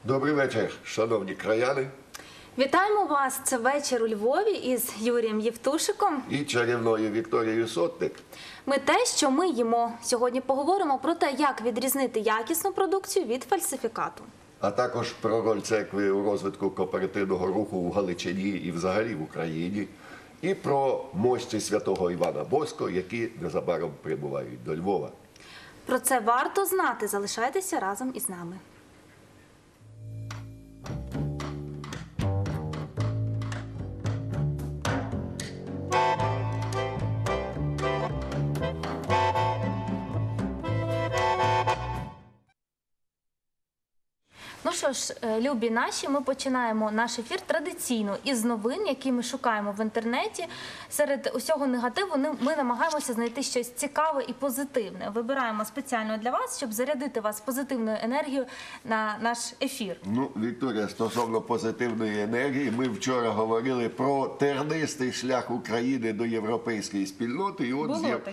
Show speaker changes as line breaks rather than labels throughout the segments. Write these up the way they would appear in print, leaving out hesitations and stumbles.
Добрий вечір, шановні краяни.
Вітаємо вас! Це вечір у Львові із Юрієм Євтушиком
І чарівною Вікторією Сотник.
Ми те, що ми їмо. Сьогодні поговоримо про те, як відрізнити якісну продукцію від фальсифікату.
А також про роль церкви у розвитку кооперативного руху в Галичині і взагалі в Україні. І про мощі святого Івана Боско, які незабаром прибувають до Львова.
Про це варто знати. Залишайтеся разом із нами. Ну що ж, любі наші, ми починаємо наш ефір традиційно із новин, які ми шукаємо в інтернеті. Серед усього негативу ми намагаємося знайти щось цікаве і позитивне. Вибираємо спеціально для вас, щоб зарядити вас позитивною енергією на наш ефір.
Ну, Вікторія, стосовно позитивної енергії, ми вчора говорили про тернистий шлях України до європейської спільноти. І от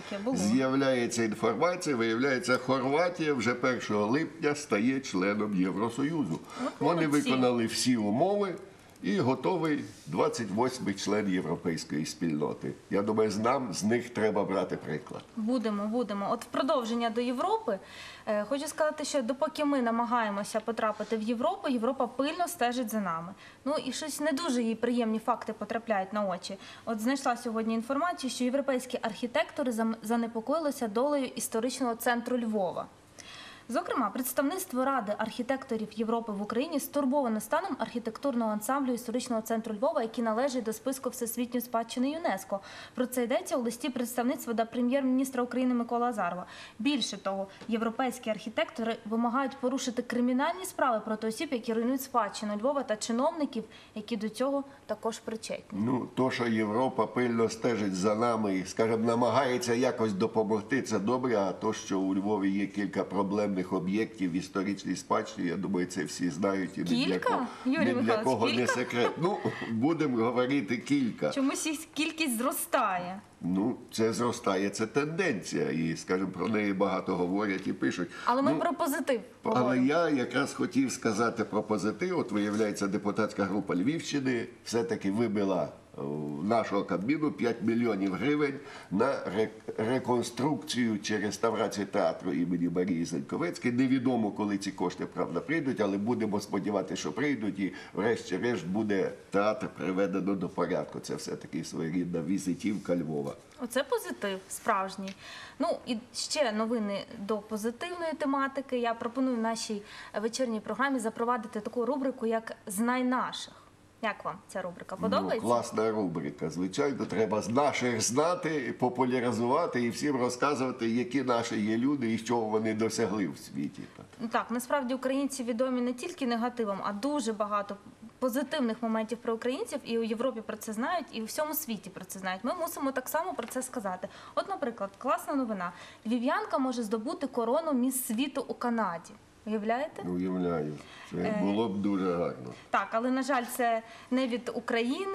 з'являється інформація, виявляється, Хорватія вже 1 липня стає членом Євросоюзу. Вони виконали всі умови і готовий 28-й член європейської спільноти. Я думаю, нам з них треба брати приклад.
Будемо. От в продовження до Європи, хочу сказати, що допоки ми намагаємося потрапити в Європу, Європа пильно стежить за нами. Ну і щось не дуже їй приємні факти потрапляють на очі. От знайшла сьогодні інформацію, що європейські архітектори занепокоїлися долею історичного центру Львова. Зокрема, представництво Ради архітекторів Європи в Україні стурбовано станом архітектурного ансамблю історичного центру Львова, який належить до списку Всесвітньої спадщини ЮНЕСКО. Про це йдеться у листі представництва до прем'єр-міністра України Миколи Азарова. Більше того, європейські архітектори вимагають порушити кримінальні справи проти осіб, які руйнують спадщину Львова, та чиновників, які до цього також причетні.
Ну, то, що Європа пильно стежить за нами і, скажімо, намагається якось допомогти, це добре, а то, що у Львові є кілька проблемних об'єктів в історичній спадщині, я думаю, це всі знають і ні для кого не секрет. Ну, будемо говорити кілька.
Чомусь їх кількість зростає.
Ну, це зростає, це тенденція, і, скажімо, про неї багато говорять і пишуть.
Але ми про позитив
поговоримо. Але я якраз хотів сказати про позитив. От, виявляється, депутатська група Львівщини все-таки вибила нашого Кабміну 5 мільйонів гривень на реконструкцію чи реставрацію театру імені Марії Заньковецької. Невідомо, коли ці кошти, правда, прийдуть, але будемо сподіватися, що прийдуть, і врешті-решт буде театр приведено до порядку. Це все-таки своєрідна візитівка Львова.
Оце позитив справжній. Ну і ще новини до позитивної тематики. Я пропоную в нашій вечірній програмі запровадити таку рубрику, як «Знай наших». Як вам ця рубрика? Подобається?
Ну, класна рубрика. Звичайно, треба наших знати, популяризувати і всім розказувати, які наші є люди і що вони досягли в світі.
Так, насправді українці відомі не тільки негативом, а дуже багато позитивних моментів про українців, і у Європі про це знають, і у всьому світі про це знають. Ми мусимо так само про це сказати. От, наприклад, класна новина. Львів'янка може здобути корону міс світу у Канаді. Уявляєте?
Уявляю. Це було б дуже гарно.
Так, але, на жаль, це не від України.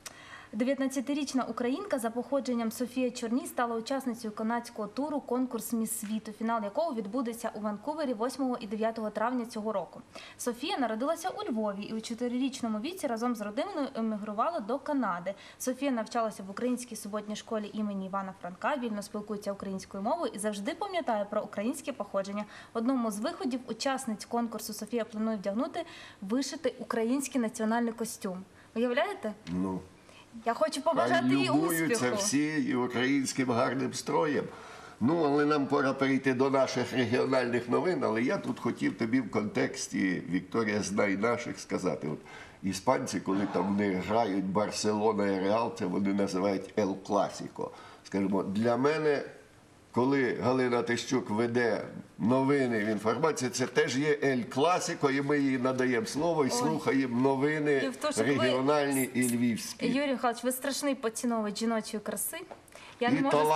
19-річна українка за походженням Софія Чорній стала учасницею канадського туру «Конкурс Міс світу», фінал якого відбудеться у Ванкувері 8 і 9 травня цього року. Софія народилася у Львові і у 4-річному віці разом з родиною емігрувала до Канади. Софія навчалася в українській суботній школі імені Івана Франка, вільно спілкується українською мовою і завжди пам'ятає про українське походження. В одному з виходів учасниць конкурсу Софія планує вдягнути вишитий український національний костюм. Уявляєте?
Ну.
Я хочу побажати їй успіху.
Любуються всі і українським гарним строєм. Ну, але нам пора перейти до наших регіональних новин, але я тут хотів тобі в контексті, Вікторія, знай наших, сказати. От іспанці, коли там вони грають Барселона і Реал, це вони називають «Ел Класіко». Скажімо, для мене, коли Галина Тищук веде новини в інформації, це теж є «Ель Класіко», і ми їй надаємо слово і слухаємо новини регіональні і львівські.
Юрій Михайлович, ви страшний поціновувач жіночої краси.
Я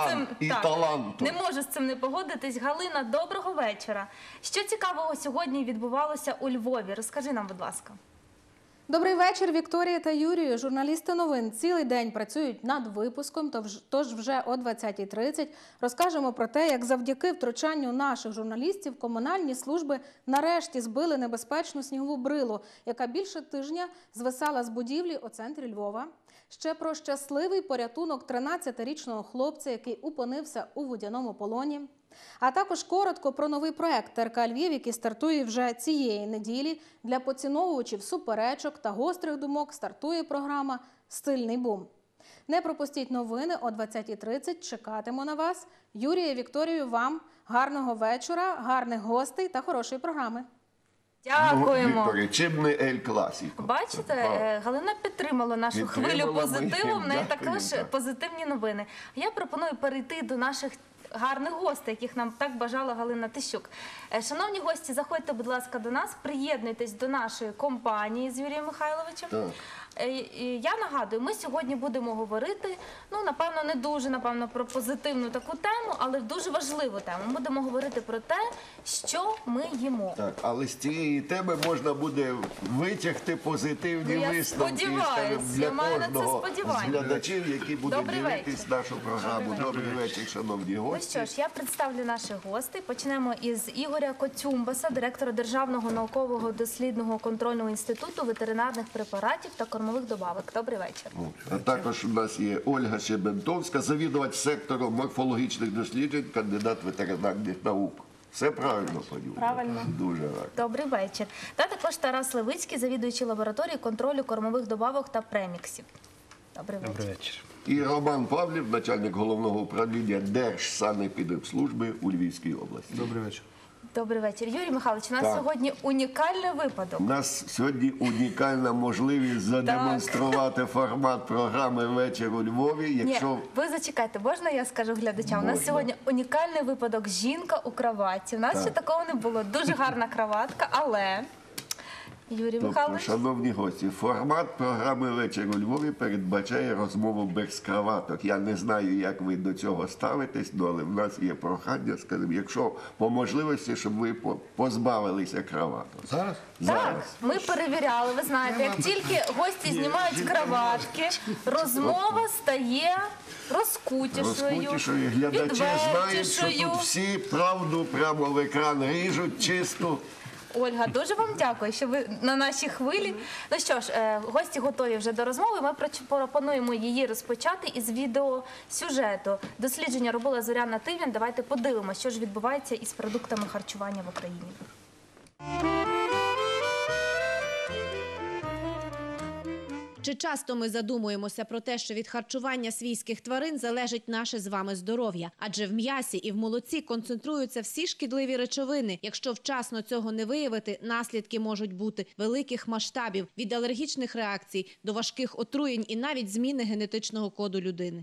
не можу з цим не погодитись. Галина, доброго вечора. Що цікавого сьогодні відбувалося у Львові? Розкажи нам, будь ласка.
Добрий вечір, Вікторія та Юрію. Журналісти новин цілий день працюють над випуском, тож вже о 20:30 розкажемо про те, як завдяки втручанню наших журналістів комунальні служби нарешті збили небезпечну снігову брилу, яка більше тижня звисала з будівлі у центрі Львова. Ще про щасливий порятунок 13-річного хлопця, який опинився у водяному полоні. А також коротко про новий проект ТРК Львів, який стартує вже цієї неділі. Для поціновувачів суперечок та гострих думок стартує програма «Стильний бум». Не пропустіть новини о 20:30. Чекатиму на вас. Юрія, Вікторію, вам гарного вечора, гарних гостей та хорошої програми.
Дякуємо.
Вікторія, чим не Ель Класіко?
Бачите, Галина підтримала нашу хвилю
Підтримала,
позитиву,
ми
в неї
їм
також
дякуємо.
позитивні новини. А я пропоную перейти до наших гарних гостей, яких нам так бажала Галина Тищук. Шановні гості, заходьте, будь ласка, до нас, приєднуйтесь до нашої компанії з Юрієм Михайловичем.
Так.
Я нагадую, ми сьогодні будемо говорити, напевно, не дуже, про позитивну таку тему, але дуже важливу тему. Ми будемо говорити про те, що ми їмо.
Так, але з цієї теми можна буде витягти позитивні
Ну, я
висновки
сподіваюсь,
для
я маю на це
кожного з
сподівання.
глядачів, які будуть
Добрий
дивитись
вечір.
нашу програму. Добрий вечір, шановні
Ну
гості.
що ж, я представлю наших гостей. Почнемо із Ігоря Коцюмбаса, директора Державного наукового дослідного контрольного інституту ветеринарних препаратів та кормових добавок. Добрий вечір.
А також у нас є Ольга Щебентовська, завідувач сектору морфологічних досліджень, кандидат ветеринарних наук. Все правильно, пані Ольга?
Правильно.
Дуже радий.
Добрий вечір. Та також Тарас Левицький, завідуючий лабораторії контролю кормових добавок та преміксів. Добрий вечір.
Добрий вечір.
І Роман Павлів, начальник головного управління Держсанепідемслужби у Львівській області.
Добрий вечір.
Добрий вечір. Юрій Михайлович, у нас
Так.
сьогодні унікальний випадок.
У нас сьогодні унікальна можливість задемонструвати формат програми «Вечір у Львові». Якщо
Ні, ви зачекайте, можна я скажу глядачам? У нас
Можна.
сьогодні унікальний випадок «Жінка у кроватці». У нас
Так.
ще такого не було. Дуже гарна кроватка, але... Юрій
Тобто,
Михайлович,
шановні гості, формат програми «Вечір у Львові» передбачає розмову без краваток. Я не знаю, як ви до цього ставитесь, але в нас є прохання, скажімо, якщо по можливості, щоб ви позбавилися краваток.
Зараз?
так, ми перевіряли, ви знаєте, як тільки гості знімають краватки, розмова стає розкутішою,
Розкутішою. Глядачі знають, що
відвертішою.
тут всі правду прямо в екран ріжуть, чисто.
Ольга, дуже вам дякую, що ви на нашій хвилі. Ну що ж, гості готові вже до розмови. Ми пропонуємо її розпочати із відеосюжету. Дослідження робила Зоряна Тивін. Давайте подивимося, що ж відбувається із продуктами харчування в Україні.
Чи часто ми задумуємося про те, що від харчування свійських тварин залежить наше з вами здоров'я? Адже в м'ясі і в молоці концентруються всі шкідливі речовини. Якщо вчасно цього не виявити, наслідки можуть бути великих масштабів – від алергічних реакцій до важких отруєнь і навіть зміни генетичного коду людини.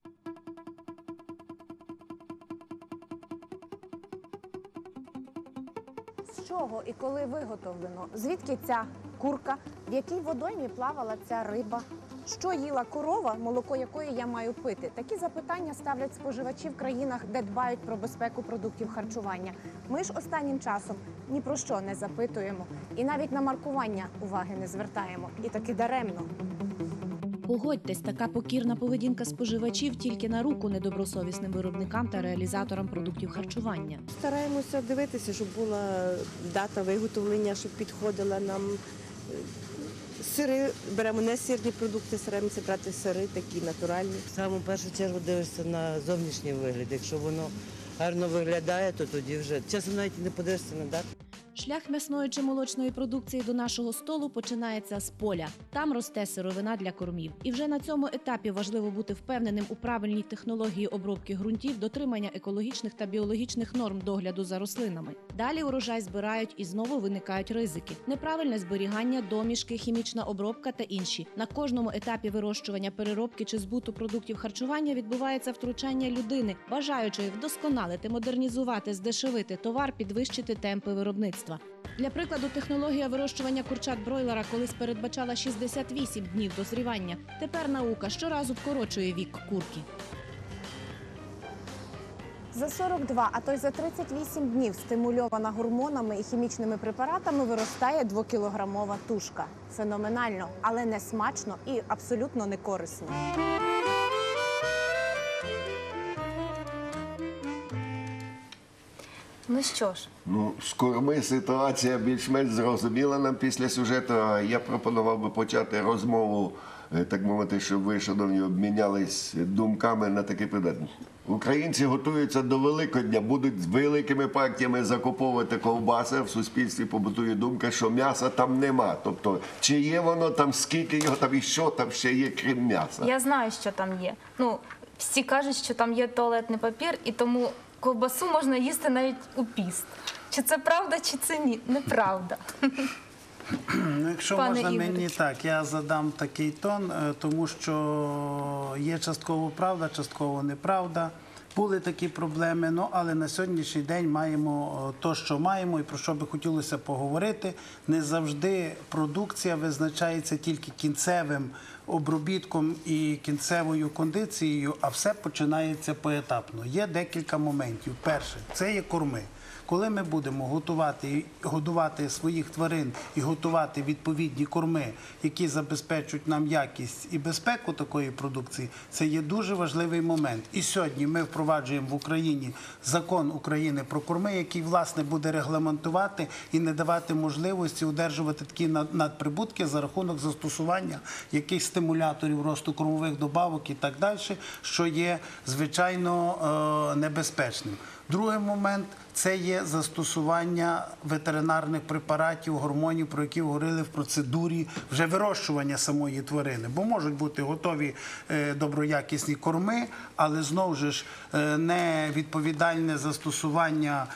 З чого і коли виготовлено? Звідки ця курка? В якій водоймі плавала ця риба? Що їла корова, молоко якої я маю пити? Такі запитання ставлять споживачі в країнах, де дбають про безпеку продуктів харчування. Ми ж останнім часом ні про що не запитуємо. І навіть на маркування уваги не звертаємо. І таки даремно.
Погодьтесь, така покірна поведінка споживачів тільки на руку недобросовісним виробникам та реалізаторам продуктів харчування.
Стараємося дивитися, щоб була дата виготовлення, щоб підходила нам. Сири беремо не сирні продукти, стараємося брати сири такі натуральні.
Саме в першу чергу дивишся на зовнішній вигляд. Якщо воно гарно виглядає, то тоді вже часом навіть не подивишся на дату.
Шлях м'ясної чи молочної продукції до нашого столу починається з поля. Там росте сировина для кормів. І вже на цьому етапі важливо бути впевненим у правильній технології обробки ґрунтів, дотримання екологічних та біологічних норм догляду за рослинами. Далі урожай збирають і знову виникають ризики. Неправильне зберігання, домішки, хімічна обробка та інші. На кожному етапі вирощування, переробки чи збуту продуктів харчування відбувається втручання людини, бажаючої вдосконалити, модернізувати, здешевити товар, підвищити темпи виробництва. Для прикладу, технологія вирощування курчат бройлера колись передбачала 68 днів дозрівання. Тепер наука щоразу вкорочує вік курки.
За 42, а то й за 38 днів стимульована гормонами і хімічними препаратами виростає 2-кілограмова тушка. Феноменально, але не смачно і абсолютно не корисно.
Ну що ж,
Ну, з корми ситуація більш-менш зрозуміла нам після сюжету. А я пропонував би почати розмову, так мовити, щоб ви, шановні, обмінялись думками на такий предмет. Українці готуються до Великодня, будуть з великими партіями закуповувати ковбаси. В суспільстві побутує думка, що м'яса там нема. Тобто, чи є воно там, скільки його там і що там ще є, крім м'яса?
я знаю, що там є. Ну, всі кажуть, що там є туалетний папір, і тому ковбасу можна їсти навіть у піст. Чи це правда, чи це ні? Неправда.
Ну, якщо
Пане
можна
Ігорю.
мені так, я задам такий тон, тому що є частково правда, частково неправда. Були такі проблеми, ну, але на сьогоднішній день маємо те, що маємо, і про що би хотілося поговорити. Не завжди продукція визначається тільки кінцевим обробітком і кінцевою кондицією, а все починається поетапно. Є декілька моментів. Перше – це є корми. Коли ми будемо годувати своїх тварин і готувати відповідні корми, які забезпечують нам якість і безпеку такої продукції, це є дуже важливий момент. І сьогодні ми впроваджуємо в Україні закон України про корми, який, власне, буде регламентувати і не давати можливості одержувати такі надприбутки за рахунок застосування якихось стимуляторів росту кормових добавок і так далі, що є, звичайно, небезпечним. Другий момент – це є застосування ветеринарних препаратів, гормонів, про які говорили в процедурі вже вирощування самої тварини. Бо можуть бути готові доброякісні корми, але знову ж невідповідальне застосування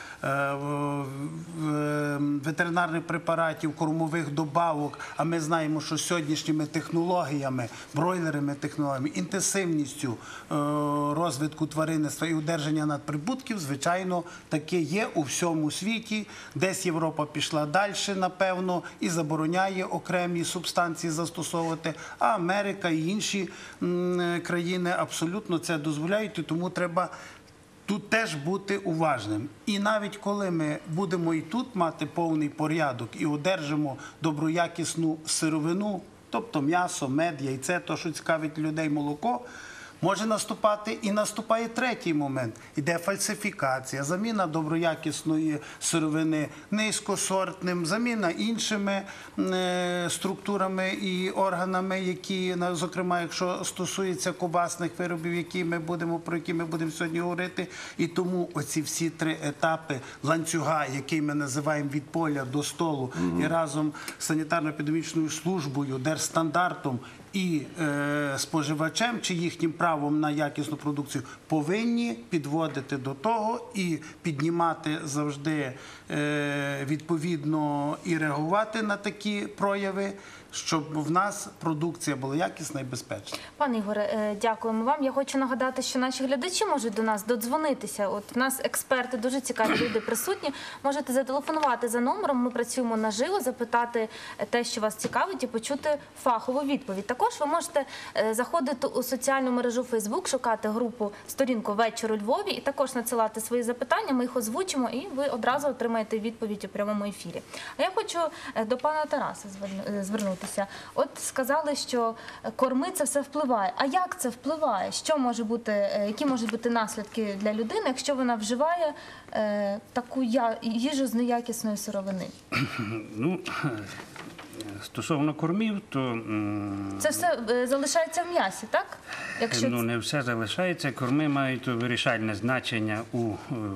ветеринарних препаратів, кормових добавок, а ми знаємо, що сьогоднішніми технологіями, бройлерами технологіями, інтенсивністю розвитку тваринництва і одержання надприбутків, звичайно, таке є у всьому світі. Десь Європа пішла далі, напевно, і забороняє окремі субстанції застосовувати, а Америка і інші країни абсолютно це дозволяють, і тому треба тут теж бути уважним. І навіть коли ми будемо і тут мати повний порядок і одержимо доброякісну сировину, тобто м'ясо, мед, яйце, то, що цікавить людей, молоко, може наступати і наступає третій момент. Іде фальсифікація, заміна доброякісної сировини низькосортним, заміна іншими структурами і органами, які, зокрема, якщо стосується ковбасних виробів, про які ми будемо сьогодні говорити. І тому оці всі три етапи ланцюга, який ми називаємо від поля до столу, і разом з санітарно-епідемічною службою, держстандартом і споживачем, чи їхнім правом на якісну продукцію, повинні підводити до того і піднімати завжди відповідно і реагувати на такі прояви, щоб в нас продукція була якісна і безпечна.
Пане Ігоре, дякуємо вам. Я хочу нагадати, що наші глядачі можуть до нас додзвонитися. От в нас експерти, дуже цікаві люди присутні. Можете зателефонувати за номером, ми працюємо наживо, запитати те, що вас цікавить, і почути фахову відповідь. Також ви можете заходити у соціальну мережу Facebook, шукати групу «Сторінку «Вечір у Львові» і також надсилати свої запитання, ми їх озвучимо, і ви одразу отримаєте відповідь у прямому ефірі. А я хочу до пана Тараса звернутися. От сказали, що корми це все впливає. А як це впливає? Які можуть бути наслідки для людини, якщо вона вживає таку їжу з неякісної сировини?
Ну, стосовно кормів, то...
Це все залишається в м'ясі, так?
Ну, не все залишається. Корми мають вирішальне значення у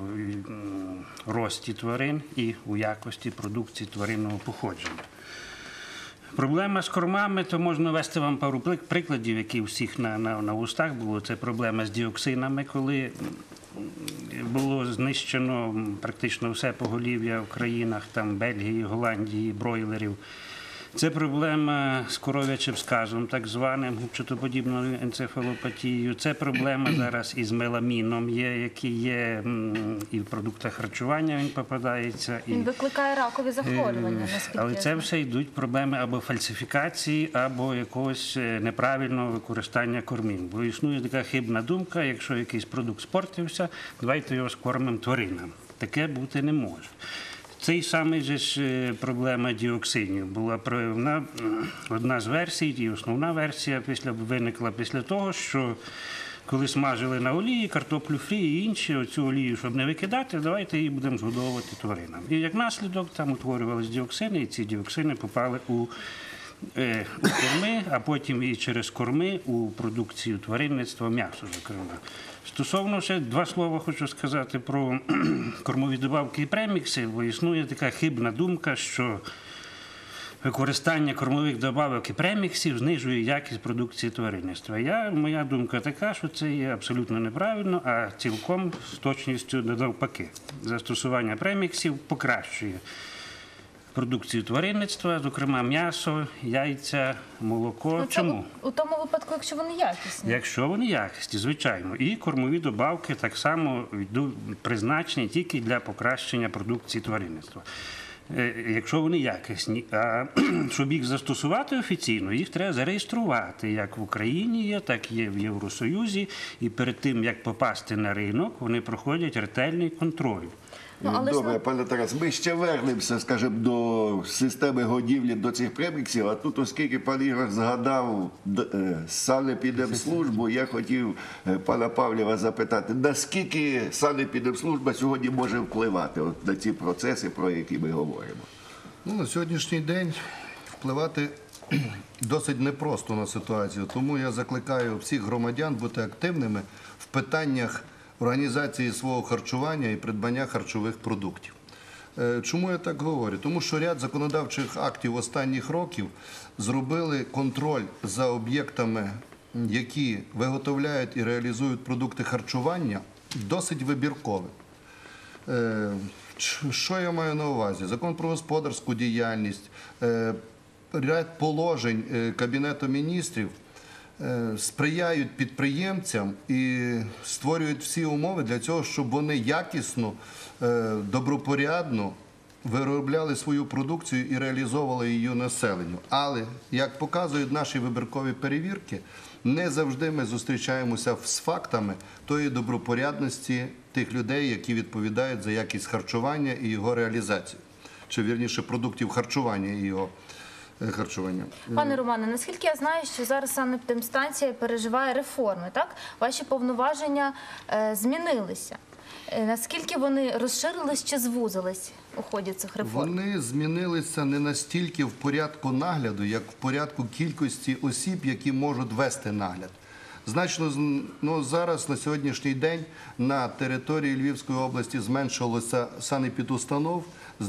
рості тварин і у якості продукції тваринного походження. Проблема з кормами, то можна навести вам пару прикладів, які у всіх на устах було. Це проблема з діоксинами, коли було знищено практично все поголів'я в країнах там Бельгії, Голландії, бройлерів. Це проблема з коров'ячим сказом, так званим губчатоподібною енцефалопатією. Це проблема зараз із меламіном, який є і в продуктах харчування він попадається.
Він викликає ракові захворювання, наскільки
Але
я
це
знаю.
все йдуть проблеми або фальсифікації, або якогось неправильного використання кормів. Бо існує така хибна думка, якщо якийсь продукт спортився, давайте його скормимо тваринам. Таке бути не може. Цей самий же ж проблема діоксинів була проявлена одна з версій, і основна версія виникла після того, що коли смажили на олії, картоплю фрі і інші, оцю олію, щоб не викидати, давайте її будемо згодовувати тваринам. І як наслідок там утворювалися діоксини, і ці діоксини попали у корми, а потім і через корми у продукцію тваринництва, м'ясо, зокрема. Стосовно ще два слова хочу сказати про кормові добавки і премікси, бо існує така хибна думка, що використання кормових добавок і преміксів знижує якість продукції тваринництва. Моя думка така, що це є абсолютно неправильно, а цілком з точністю навпаки. Застосування преміксів покращує продукцію тваринництва, зокрема м'ясо, яйця, молоко.
Ну, це
Чому?
у тому випадку, якщо вони якісні.
Якщо вони якісні, звичайно. І кормові добавки так само призначені тільки для покращення продукції тваринництва. Якщо вони якісні, а щоб їх застосувати офіційно, їх треба зареєструвати. Як в Україні є, так і є в Євросоюзі. І перед тим, як попасти на ринок, вони проходять ретельний контроль.
Ну, але ж
Добре, пане Тарас, ми ще вернемося, скажімо, до системи годівлі, до цих преміксів. А тут, оскільки пан Ігор згадав Санепідемслужбу, я хотів пана Павлєва запитати, наскільки Санепідемслужба сьогодні може впливати от на ці процеси, про які ми говоримо?
Ну, на сьогоднішній день впливати досить непросто на ситуацію. Тому я закликаю всіх громадян бути активними в питаннях організації свого харчування і придбання харчових продуктів. Чому я так говорю? Тому що ряд законодавчих актів останніх років зробили контроль за об'єктами, які виготовляють і реалізують продукти харчування, досить вибірковим. Що я маю на увазі? Закон про господарську діяльність, ряд положень Кабінету міністрів сприяють підприємцям і створюють всі умови для цього, щоб вони якісно, добропорядно виробляли свою продукцію і реалізовували її населенню. Але, як показують наші вибіркові перевірки, не завжди ми зустрічаємося з фактами тої добропорядності тих людей, які відповідають за якість харчування і його реалізацію. Чи, вірніше, продуктів харчування і його харчування.
Пане Романе, наскільки я знаю, що зараз санепідемстанція переживає реформи, так? Ваші повноваження змінилися. Наскільки вони розширились чи звузились у ході цих реформ?
Вони змінилися не настільки в порядку нагляду, як в порядку кількості осіб, які можуть вести нагляд. Значно, зараз на сьогоднішній день на території Львівської області зменшилося санепідустанов з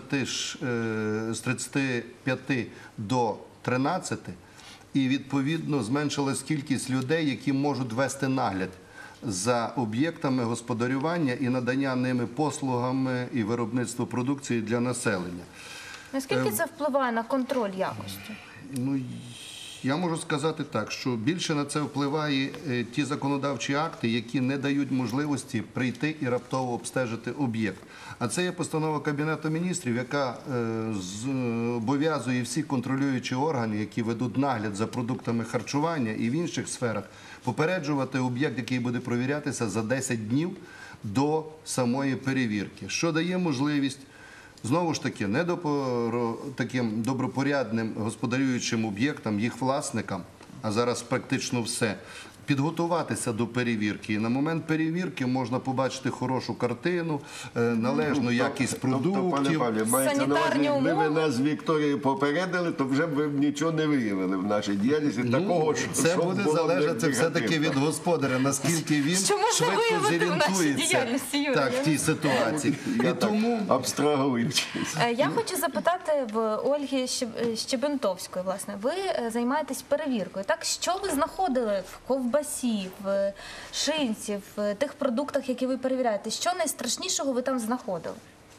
35 до 13, і відповідно зменшилась кількість людей, які можуть вести нагляд за об'єктами господарювання і надання ними послугами і виробництво продукції для населення.
Наскільки це впливає на контроль якості?
Ну, я можу сказати так, що більше на це впливає ті законодавчі акти, які не дають можливості прийти і раптово обстежити об'єкт. А це є постанова Кабінету міністрів, яка зобов'язує всі контролюючі органи, які ведуть нагляд за продуктами харчування і в інших сферах, попереджувати об'єкт, який буде провірятися за 10 днів до самої перевірки, що дає можливість знову ж таки, не таким добропорядним господарюючим об'єктам, їх власникам, а зараз практично все, підготуватися до перевірки. І на момент перевірки можна побачити хорошу картину, належну якість продуктів.
Пане Павлі, мається на увазі, якби ви нас з Вікторією попередили, то вже б ви нічого не виявили в нашій діяльності. Такого,
це буде залежати все-таки від господаря, наскільки він швидко зорієнтується в тій ситуації.
Я так абстрагуючись.
Я хочу запитати в Ольги Щебентовської, власне, ви займаєтесь перевіркою, так? Що ви знаходили в ковбасі, в шинці, в тих продуктах, які ви перевіряєте? Що найстрашнішого ви там знаходили?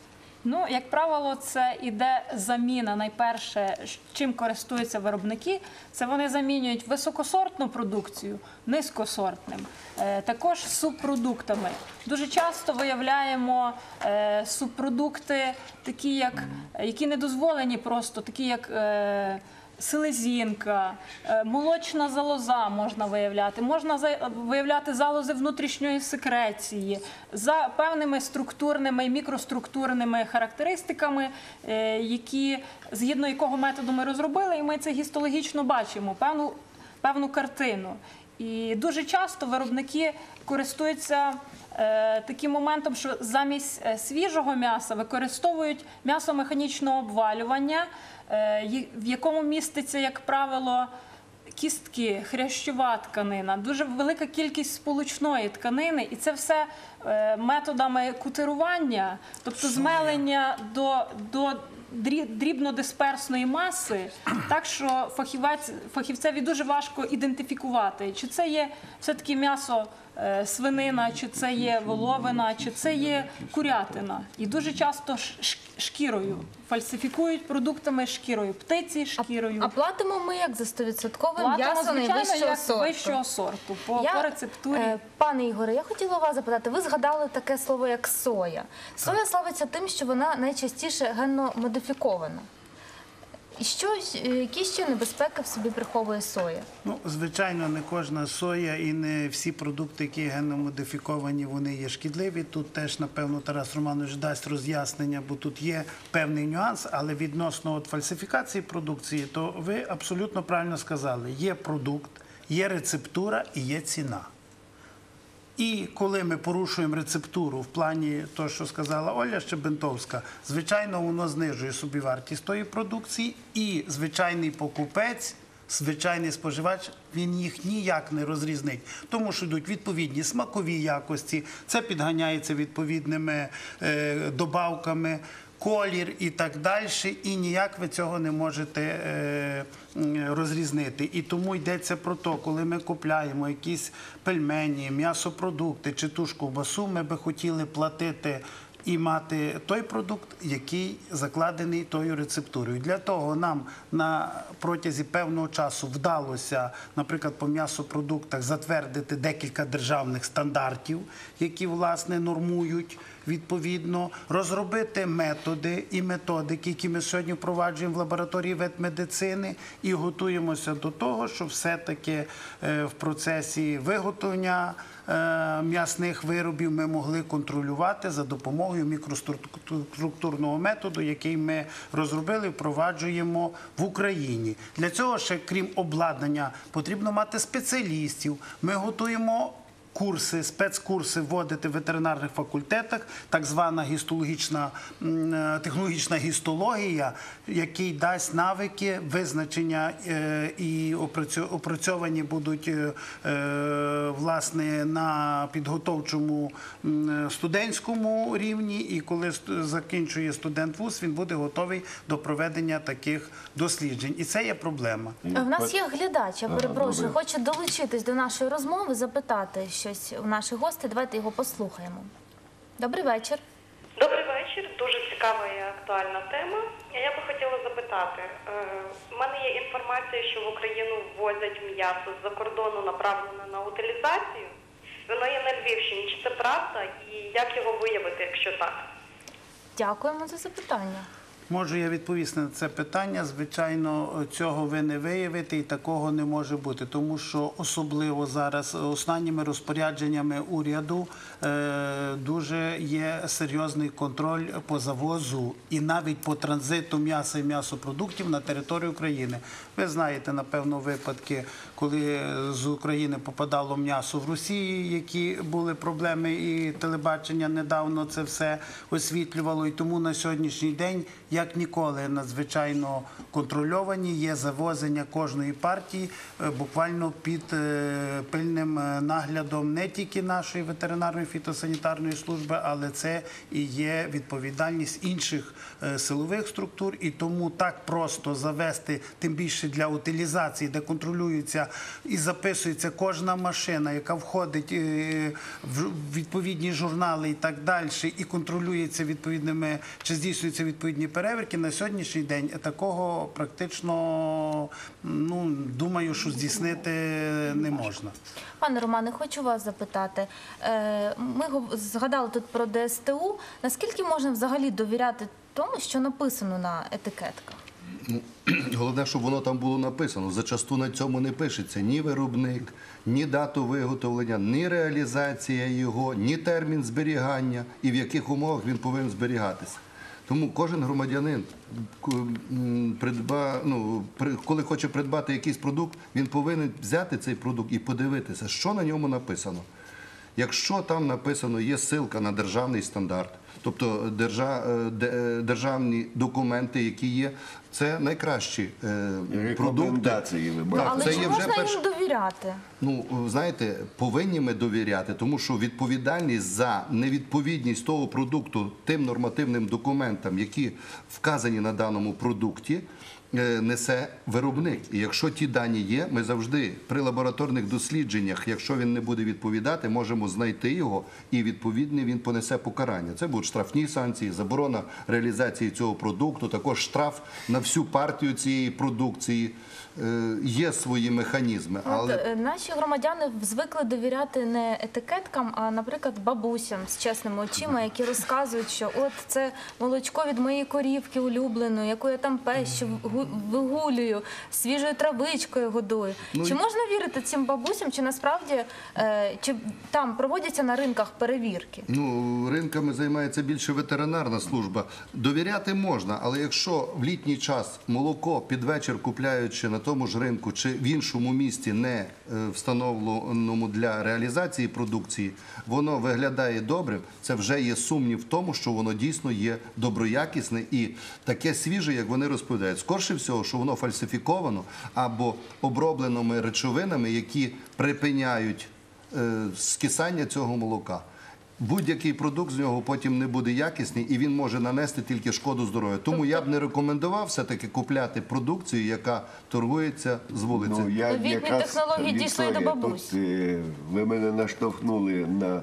Ну, як правило, це іде заміна. Найперше, чим користуються виробники, це вони замінюють високосортну продукцію низькосортним, також субпродуктами. Дуже часто виявляємо субпродукти, такі які не дозволені просто, такі як селезінка, молочна залоза можна виявляти. Можна виявляти залози внутрішньої секреції за певними структурними і мікроструктурними характеристиками, згідно якого методу ми розробили, і ми це гістологічно бачимо, певну картину. І дуже часто виробники користуються таким моментом, що замість свіжого м'яса використовують м'ясо механічного обвалювання, в якому міститься, як правило, кістки, хрящова тканина, дуже велика кількість сполучної тканини, і це все методами кутирування, тобто змелення до дрібнодисперсної маси, так що фахівцеві дуже важко ідентифікувати, чи це є все-таки м'ясо свинина, чи це є воловина, чи це є курятина. І дуже часто шкірою, фальсифікують продуктами шкірою, птиці шкірою.
А платимо ми як за 100%
Платимо,
м'ясо
звичайно,
найвищого
як
сорту?
вищого сорту, по рецептурі.
Пане Ігоре, я хотіла вас запитати, ви згадали таке слово, як соя. Соя славиться тим, що вона найчастіше генно-модифікована. Які ще небезпеки в собі приховує соя?
Ну, звичайно, не кожна соя і не всі продукти, які генно-модифіковані, вони є шкідливі. Тут теж, напевно, Тарас Романович дасть роз'яснення, бо тут є певний нюанс, але відносно фальсифікації продукції, то ви абсолютно правильно сказали. Є продукт, є рецептура і є ціна. І коли ми порушуємо рецептуру в плані того, що сказала Оля Щебентовська, звичайно, воно знижує собівартість тої продукції, і звичайний покупець, звичайний споживач, він їх ніяк не розрізнить. Тому що йдуть відповідні смакові якості, це підганяється відповідними добавками, колір і так далі, і ніяк ви цього не можете розрізнити. І тому йдеться про те, коли ми купляємо якісь пельмені, м'ясопродукти чи ту ж ковбасу, ми би хотіли платити і мати той продукт, який закладений тою рецептурою. Для того нам на протязі певного часу вдалося, наприклад, по м'ясопродуктах затвердити декілька державних стандартів, які, власне, нормують відповідно, розробити методи і методики, які ми сьогодні впроваджуємо в лабораторії ветмедицини, і готуємося до того, що все-таки в процесі виготовлення м'ясних виробів ми могли контролювати за допомогою мікроструктурного методу, який ми розробили і впроваджуємо в Україні. Для цього ще, крім обладнання, потрібно мати спеціалістів. Ми готуємо курси, спецкурси вводити в ветеринарних факультетах, так звана технологічна гістологія, який дасть навики, визначення і опрацьовані будуть, власне, на підготовчому студентському рівні, і коли закінчує студент вуз, він буде готовий до проведення таких досліджень. І це є проблема.
У нас є глядач, я перепрошую, хоче долучитись до нашої розмови, запитати щось у наших гостей. Давайте його послухаємо. Добрий вечір.
Добрий вечір. Дуже цікава і актуальна тема. Я би хотіла запитати. У мене є інформація, що в Україну ввозять м'ясо з-за кордону, направлене на утилізацію. Воно є на Львівщині. Чи це правда? І як його виявити, якщо так?
Дякуємо за запитання.
Можу я відповісти на це питання. Звичайно, цього ви не виявите і такого не може бути, тому що особливо зараз останніми розпорядженнями уряду дуже є серйозний контроль по завозу і навіть по транзиту м'яса і м'ясопродуктів на територію України. Ви знаєте, напевно, випадки, коли з України попадало м'ясо в Росії, які були проблеми, і телебачення недавно це все освітлювало. І тому на сьогоднішній день як ніколи, надзвичайно контрольовані. Є завозення кожної партії буквально під пильним наглядом не тільки нашої ветеринарної фітосанітарної служби, але це і є відповідальність інших силових структур. І тому так просто завести, тим більше для утилізації, де контролюється і записується кожна машина, яка входить в відповідні журнали і так далі, і контролюється відповідними, чи здійснюються відповідні перевірки, на сьогоднішній день такого практично, думаю, що здійснити не можна.
Пане Романе, хочу вас запитати. Ми згадали тут про ДСТУ. Наскільки можна взагалі довіряти тому, що написано на етикетках?
Головне, щоб воно там було написано. Зачасту на цьому не пишеться ні виробник, ні дату виготовлення, ні реалізація його, ні термін зберігання і в яких умовах він повинен зберігатися. Тому кожен громадянин, коли хоче придбати якийсь продукт, він повинен взяти цей продукт і подивитися, що на ньому написано. Якщо там написано, є ссылка на державний стандарт, тобто державні документи, які є, це найкращі продукти.
Але чи можна їм довіряти?
Знаєте, повинні ми довіряти, тому що відповідальність за невідповідність того продукту тим нормативним документам, які вказані на даному продукті, несе виробник. І якщо ті дані є, ми завжди при лабораторних дослідженнях, якщо він не буде відповідати, можемо знайти його і відповідно він понесе покарання. Це будуть штрафні санкції, заборона реалізації цього продукту, також штраф на всю партію цієї продукції. Є свої механізми. Але
наші громадяни звикли довіряти не етикеткам, а, наприклад, бабусям з чесними очима, які розказують, що от це молочко від моєї корівки улюбленої, яку я там пещу, вигулюю, свіжою травичкою годую. Чи можна вірити цим бабусям, чи насправді чи там проводяться на ринках перевірки?
Ринками займається більше ветеринарна служба. Довіряти можна, але якщо в літній час молоко під вечір купляючи на тому ж ринку чи в іншому місті, не встановленому для реалізації продукції, воно виглядає добрим, це вже є сумнів в тому, що воно дійсно є доброякісне і таке свіже, як вони розповідають. Скорше всього, що воно фальсифіковано або обробленими речовинами, які припиняють скисання цього молока. Будь-який продукт з нього потім не буде якісний і він може нанести тільки шкоду здоров'ю. Тому я б не рекомендував все-таки купляти продукцію, яка торгується з вулиці.
Новітні технології дійшли до бабусь.
Ви мене наштовхнули на...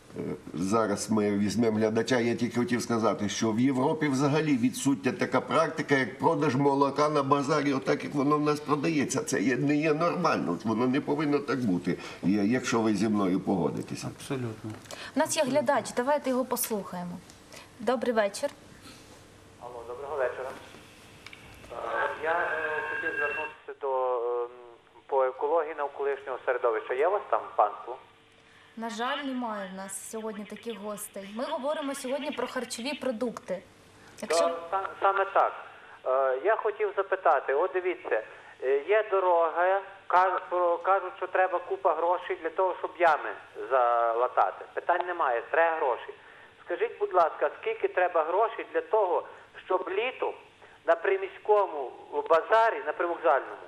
Зараз ми візьмемо глядача, я тільки хотів сказати, що в Європі взагалі відсутня така практика, як продаж молока на базарі, отак, як воно в нас продається. Це не є нормально, воно не повинно так бути, якщо ви зі мною погодитеся.
Абсолютно.
У нас є глядач, давайте його послухаємо. Добрий вечір.
Алло, доброго вечора. Я хотів звернутися по екології навколишнього середовища. Є у вас там панство?
На жаль, немає в нас сьогодні таких гостей. Ми говоримо сьогодні про харчові продукти.
Саме так. Я хотів запитати, от дивіться, є дорога, кажуть, що треба купа грошей для того, щоб ями залатати. Питань немає, треба гроші. Скажіть, будь ласка, скільки треба грошей для того, щоб літом на приміському базарі, на привокзальному,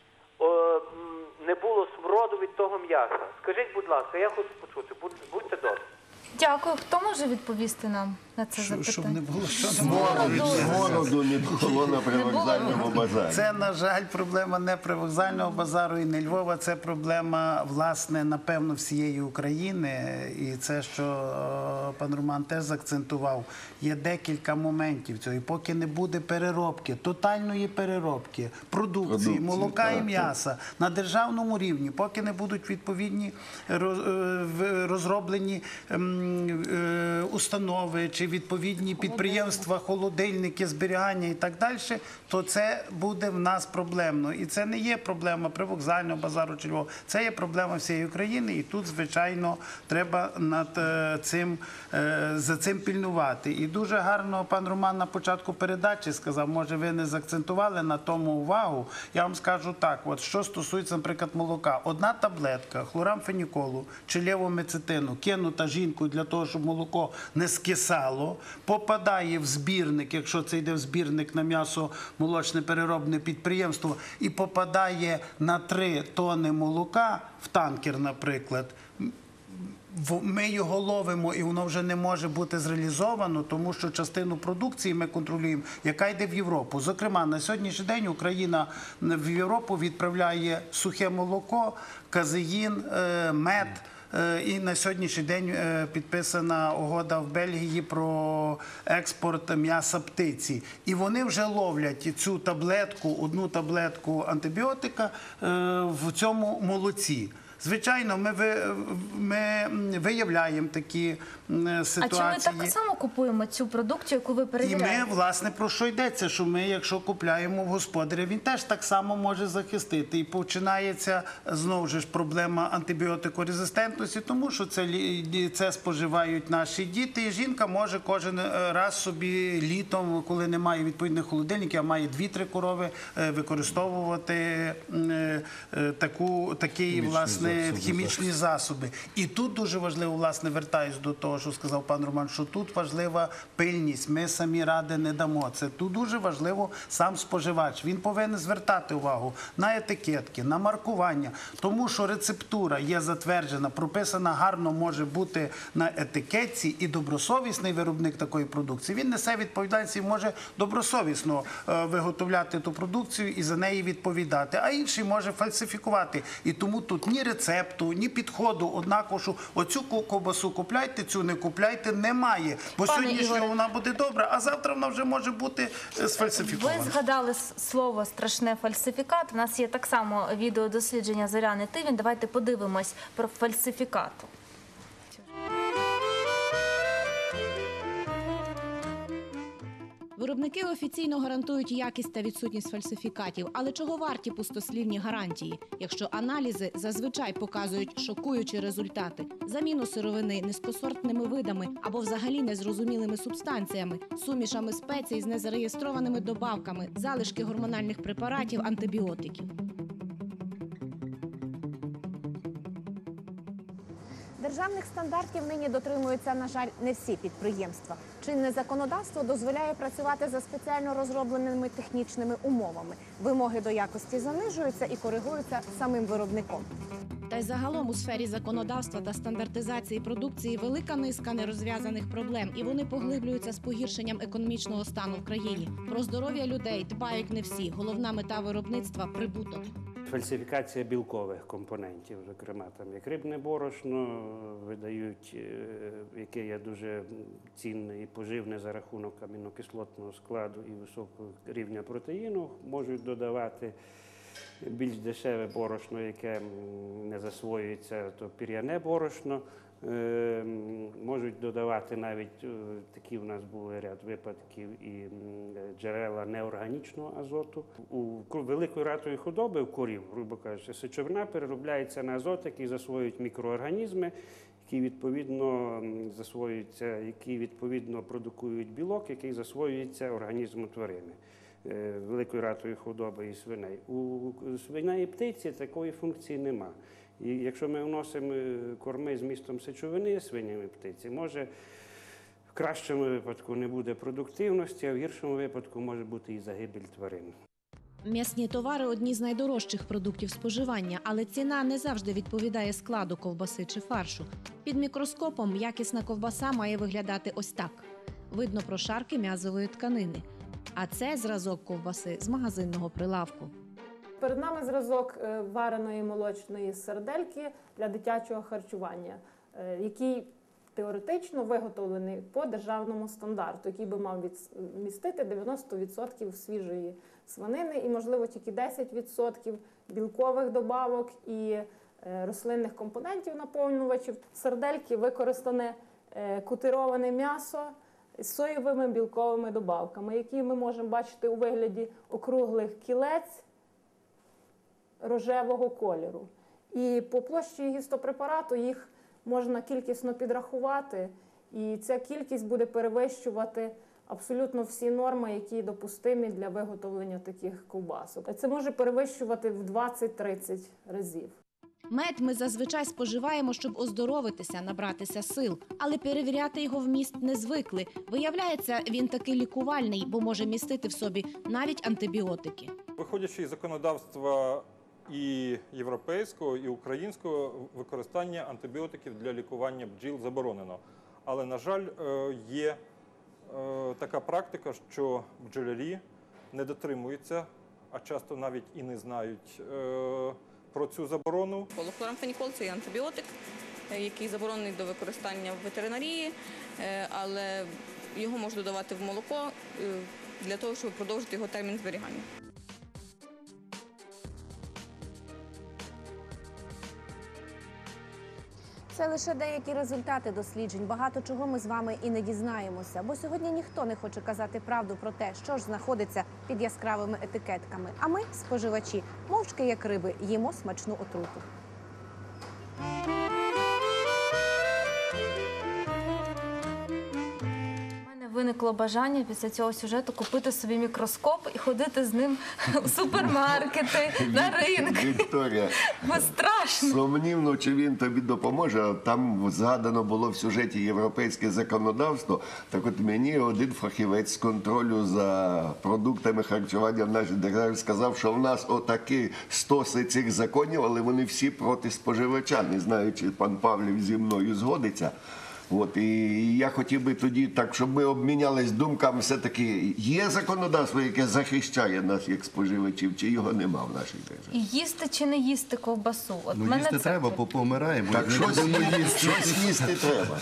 не було смроду від того м'яса? Скажіть, будь ласка, я хочу почути, будьте добрі.
Дякую. Хто може відповісти нам на це запитання?
Щоб не було
Смороду не було на привокзальному базарі.
Це, на жаль, проблема не привокзального базару і не Львова, це проблема, власне, напевно, всієї України. І це, що пан Роман теж заакцентував, є декілька моментів цього. І поки не буде переробки, тотальної переробки, продукції, молока і м'яса на державному рівні, поки не будуть відповідні розроблені установи чи відповідні підприємства, холодильники, зберігання і так далі, то це буде в нас проблемно. І це не є проблема привокзального базару чи Львова, це є проблема всієї України. І тут, звичайно, треба за цим пильнувати. І дуже гарно пан Роман на початку передачі сказав, може ви не заакцентували на тому увагу. Я вам скажу так, от що стосується, наприклад, молока. Одна таблетка хлорамфеніколу чи левомицетину кинута жінкою для того, щоб молоко не скисало, попадає в збірник, якщо це йде в збірник на м'ясо молочне переробне підприємство, і попадає на 3 тонни молока в танкер, наприклад, ми його ловимо, і воно вже не може бути зреалізовано, тому що частину продукції ми контролюємо, яка йде в Європу. Зокрема, на сьогоднішній день Україна в Європу відправляє сухе молоко, казеїн, мед. І на сьогоднішній день підписана угода в Бельгії про експорт м'яса птиці. І вони вже ловлять цю таблетку, 1 таблетку антибіотика в цьому молоці. Звичайно, ми виявляємо такі ситуації.
А чи ми так само купуємо цю продукцію, яку ви перевіряєте?
І ми, власне, про що йдеться, що ми, якщо купляємо в господаря, він теж так само може захистити. І починається, знову ж, проблема антибіотикорезистентності, тому що це споживають наші діти, і жінка може кожен раз собі літом, коли немає відповідних холодильників, а має 2-3 корови, використовувати такий, власне, хімічні засоби. І тут дуже важливо, власне, вертаюсь до того, що сказав пан Роман, що тут важлива пильність. Ми самі ради не дамо. Це тут дуже важливо сам споживач. Він повинен звертати увагу на етикетки, на маркування, тому що рецептура є затверджена, прописана гарно може бути на етикетці, і добросовісний виробник такої продукції, він несе відповідальність і може добросовісно виготовляти ту продукцію і за неї відповідати, а інший може фальсифікувати. І тому тут ні рецепту, ні підходу однаково, що оцю ковбасу купляйте, цю не купляйте, немає. Бо сьогодні вона буде добра, а завтра вона вже може бути сфальсифікована.
Ви згадали слово страшне фальсифікат. У нас є так само відеодослідження Зоряни Тивін. Давайте подивимось про фальсифікат.
Виробники офіційно гарантують якість та відсутність фальсифікатів. Але чого варті пустослівні гарантії, якщо аналізи зазвичай показують шокуючі результати? Заміну сировини низькосортними видами або взагалі незрозумілими субстанціями, сумішами спецій з незареєстрованими добавками, залишки гормональних препаратів, антибіотиків.
Державних стандартів нині дотримуються, на жаль, не всі підприємства. Чинне законодавство дозволяє працювати за спеціально розробленими технічними умовами. Вимоги до якості занижуються і коригуються самим виробником.
Та й загалом у сфері законодавства та стандартизації продукції велика низка нерозв'язаних проблем, і вони поглиблюються з погіршенням економічного стану в країні. Про здоров'я людей дбають не всі. Головна мета виробництва – прибуток.
Фальсифікація білкових компонентів, зокрема, там як рибне борошно видають, яке є дуже цінне і поживне за рахунок амінокислотного складу і високого рівня протеїну, можуть додавати більш дешеве борошно, яке не засвоюється, то пір'яне борошно. Можуть додавати навіть, такі в нас були ряд випадків, і джерела неорганічного азоту. У великої ратої худоби, в корів, грубо кажучи, сечовина переробляється на азот, який засвоюють мікроорганізми, які відповідно засвоюються, які відповідно продукують білок, який засвоюється організмом тварини. Великої ратої худоби і свиней. У свиней і птиці такої функції нема. І якщо ми вносимо корми з містом сечовини свиням і птиці, може в кращому випадку не буде продуктивності, а в гіршому випадку може бути і загибель тварин.
М'ясні товари – одні з найдорожчих продуктів споживання, але ціна не завжди відповідає складу ковбаси чи фаршу. Під мікроскопом якісна ковбаса має виглядати ось так. Видно прошарки м'язової тканини. А це зразок ковбаси з магазинного прилавку.
Перед нами зразок вареної молочної сардельки для дитячого харчування, який теоретично виготовлений по державному стандарту, який би мав містити 90% свіжої свинини і, можливо, тільки 10% білкових добавок і рослинних компонентів наповнювачів. В сардельки використане кутироване м'ясо з соєвими білковими добавками, які ми можемо бачити у вигляді округлих кілець рожевого кольору. І по площі гістопрепарату їх можна кількісно підрахувати, і ця кількість буде перевищувати абсолютно всі норми, які допустимі для виготовлення таких ковбасок. Це може перевищувати в 20-30 разів.
Мед ми зазвичай споживаємо, щоб оздоровитися, набратися сил, але перевіряти його вміст не звикли. Виявляється, він таки лікувальний, бо може містити в собі навіть антибіотики.
Виходячи із законодавства і європейського, і українського, використання антибіотиків для лікування бджіл заборонено. Але, на жаль, є така практика, що бджолярі не дотримуються, а часто навіть і не знають про цю заборону.
Хлорамфенікол – це є антибіотик, який заборонений до використання в ветеринарії, але його можна додавати в молоко для того, щоб продовжити його термін зберігання.
Це лише деякі результати досліджень. Багато чого ми з вами і не дізнаємося, бо сьогодні ніхто не хоче казати правду про те, що ж знаходиться під яскравими етикетками. А ми, споживачі, мовчки як риби, їмо смачну отруту.
Виникло бажання після цього сюжету купити собі мікроскоп і ходити з ним у супермаркети, на ринки.
Вікторія,
Страшно.
сумнівно, чи він тобі допоможе. Там згадано було в сюжеті європейське законодавство. Так от мені один фахівець з контролю за продуктами харчування в нашій державі сказав, що в нас отакі стоси цих законів, але вони всі проти споживача. Не знаю, чи пан Павлів зі мною згодиться. От, і я хотів би тоді так, щоб ми обмінялись думками, все-таки є законодавство, яке захищає нас як споживачів, чи його нема в нашій державі?
І їсти чи не їсти ковбасу? От мене
Їсти
це
треба, бо помираємо.
Так щось їсти треба.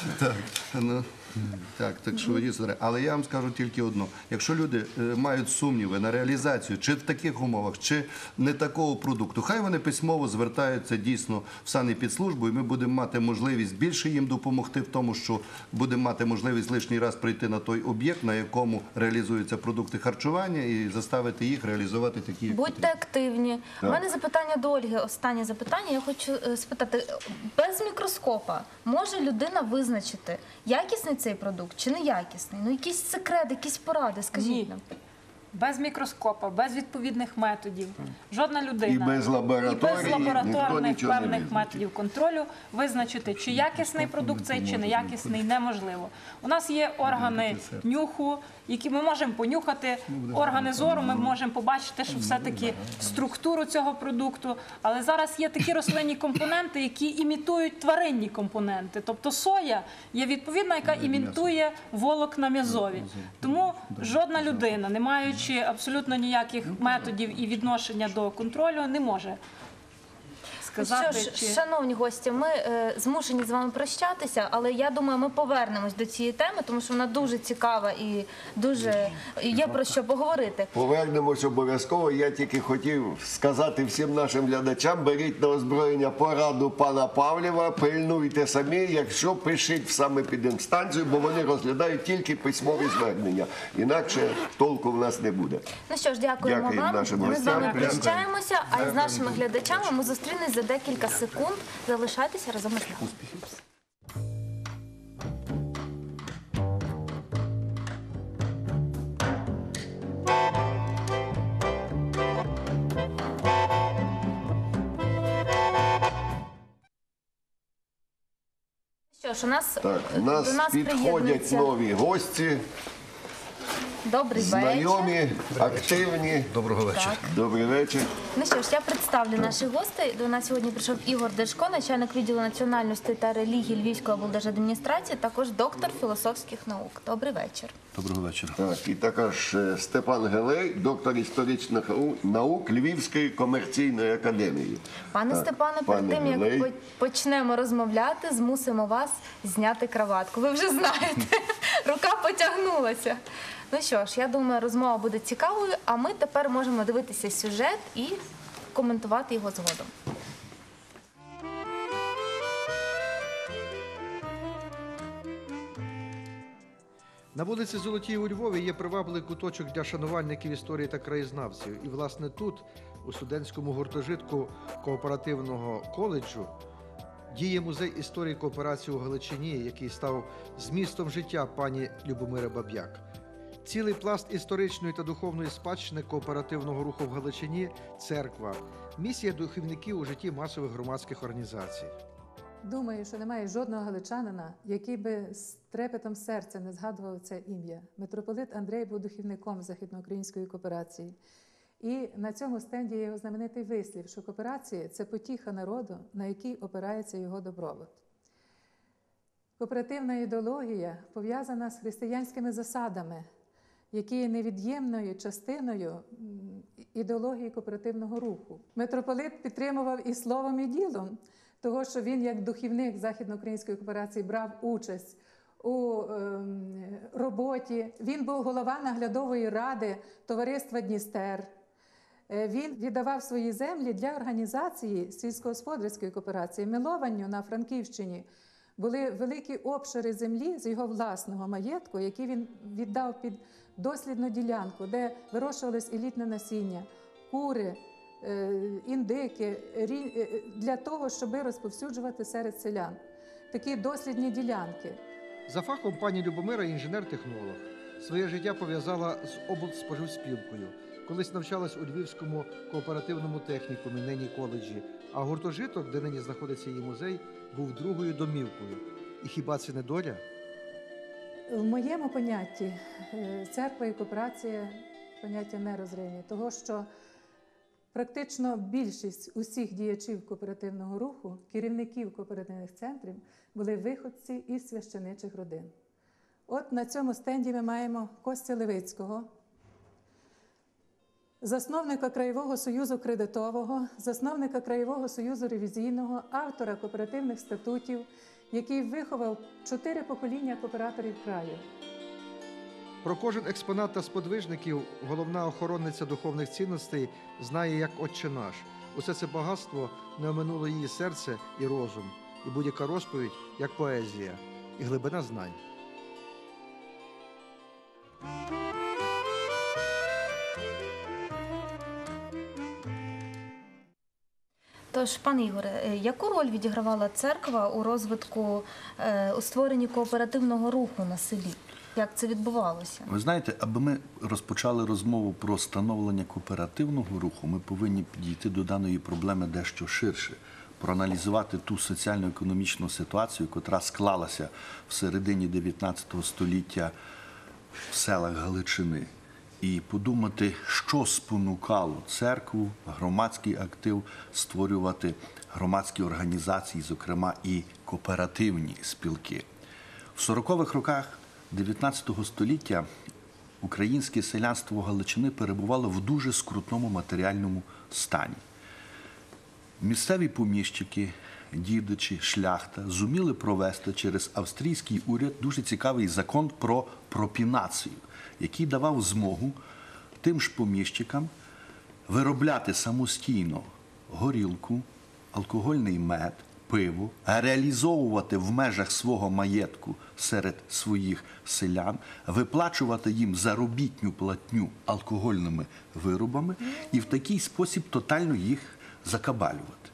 Так що їсти треба. Але я вам скажу тільки одно. Якщо люди мають сумніви на реалізацію, чи в таких умовах, чи не такого продукту, хай вони письмово звертаються дійсно в санепідслужбу, і ми будемо мати можливість більше їм допомогти в тому, що будемо мати можливість лишній раз прийти на той об'єкт, на якому реалізуються продукти харчування, і заставити їх реалізувати такі, як
Будьте активні. У мене запитання до Ольги. Останнє запитання. Я хочу спитати, без мікроскопа може людина визначити, якісний цей продукт чи неякісний? Ну, якийсь секрет, якісь поради, скажіть нам.
Без мікроскопа, без відповідних методів, жодна людина
І без лабораторії, ніхто нічого не
певних
визначить.
методів контролю визначити, чи якісний продукт цей, чи неякісний, неможливо. У нас є органи нюху, які ми можемо понюхати, органи зору, ми можемо побачити, що все-таки структуру цього продукту. Але зараз є такі рослинні компоненти, які імітують тваринні компоненти. Тобто соя є відповідна, яка імітує волокна м'язові. Тому жодна людина, не маючи абсолютно ніяких методів і відношення до контролю, не може сказати.
Що ж, шановні гості, ми змушені з вами прощатися, але я думаю, ми повернемось до цієї теми, тому що вона дуже цікава і дуже є про що поговорити.
Повернемось обов'язково. Я тільки хотів сказати всім нашим глядачам, беріть на озброєння пораду пана Павлєва, пильнуйте самі, якщо пишіть в саме під інстанцію, бо вони розглядають тільки письмові звернення. Інакше толку в нас не буде.
Ну що ж, дякуємо
Дякуємо
вам.
нашим
Ми з вами
гостям.
прощаємося, а з нашими глядачами ми зустрінемось за декілька секунд. Залишайтеся разом із нами. Що ж, у нас
Так, у
до
нас
нас
підходять
приєднується
нові гості,
добрий вечір.
знайомі, активні.
Доброго вечора.
Добрий вечір.
Ну що ж, я представлю наших гостей. До нас сьогодні прийшов Ігор Дежко, начальник відділу національності та релігії Львівської облдержадміністрації, також доктор філософських наук. Добрий вечір.
Доброго вечора.
Так, і також Степан Гелей, доктор історичних наук Львівської комерційної академії.
Пане
Так,
Степане,
пане
перед тим,
Гелей.
як почнемо розмовляти, змусимо вас зняти краватку. Ви вже знаєте, рука потягнулася. Ну що ж, я думаю, розмова буде цікавою, а ми тепер можемо дивитися сюжет і коментувати його згодом.
На вулиці Золотій у Львові є привабливий куточок для шанувальників історії та краєзнавців. І, власне, тут, у студентському гуртожитку кооперативного коледжу, діє музей історії кооперації у Галичині, який став змістом життя пані Любомири Баб'як. Цілий пласт історичної та духовної спадщини кооперативного руху в Галичині – церква, Місія духовників у житті масових громадських організацій.
Думаю, що немає жодного галичанина, який би з трепетом серця не згадував це ім'я. Митрополит Андрей був духівником Західноукраїнської кооперації. І на цьому стенді є його знаменитий вислів, що кооперація – це потіха народу, на якій опирається його добробут. Кооперативна ідеологія пов'язана з християнськими засадами, які є невід'ємною частиною ідеології кооперативного руху. Митрополит підтримував і словом, і ділом, того, що він як духівник Західноукраїнської кооперації брав участь у роботі. Він був голова наглядової ради товариства «Дністер». Він віддавав свої землі для організації сільськогосподарської кооперації. Милованню на Франківщині були великі обшири землі з його власного маєтку, які він віддав під дослідну ділянку, де вирощувалось елітне насіння, кури, індики, для того, щоб розповсюджувати серед селян такі дослідні ділянки.
За фахом пані Любомира інженер-технолог. Своє життя пов'язала з облспоживспілкою. Колись навчалась у Львівському кооперативному технікумі, нині коледжі, а гуртожиток, де нині знаходиться її музей, був другою домівкою. І хіба це не доля?
В моєму понятті церква і кооперація – поняття нерозривні, того, що практично більшість усіх діячів кооперативного руху, керівників кооперативних центрів, були виходці із священичих родин. От на цьому стенді ми маємо Костя Левицького, засновника Краєвого союзу кредитового, засновника Краєвого союзу ревізійного, автора кооперативних статутів, який виховав 4 покоління кооператорів краю.
Про кожен експонат та сподвижників головна охоронниця духовних цінностей знає як «Отче наш». Усе це багатство не оминуло її серце і розум, і будь-яка розповідь як поезія, і глибина знань.
Тож, пане Ігоре, яку роль відігравала церква у розвитку, у створенні кооперативного руху на селі? Як це відбувалося?
Ви знаєте, аби ми розпочали розмову про становлення кооперативного руху, ми повинні підійти до даної проблеми дещо ширше, проаналізувати ту соціально-економічну ситуацію, яка склалася в середині 19 століття в селах Галичини. І подумати, що спонукало церкву, громадський актив створювати громадські організації, зокрема і кооперативні спілки. В 40-х роках 19 століття українське селянство Галичини перебувало в дуже скрутному матеріальному стані. Місцеві поміщики, дідичі, шляхта зуміли провести через австрійський уряд дуже цікавий закон про пропінацію, який давав змогу тим ж поміщикам виробляти самостійно горілку, алкогольний мед, пиво, реалізовувати в межах свого маєтку серед своїх селян, виплачувати їм заробітну платню алкогольними виробами і в такий спосіб тотально їх закабалювати.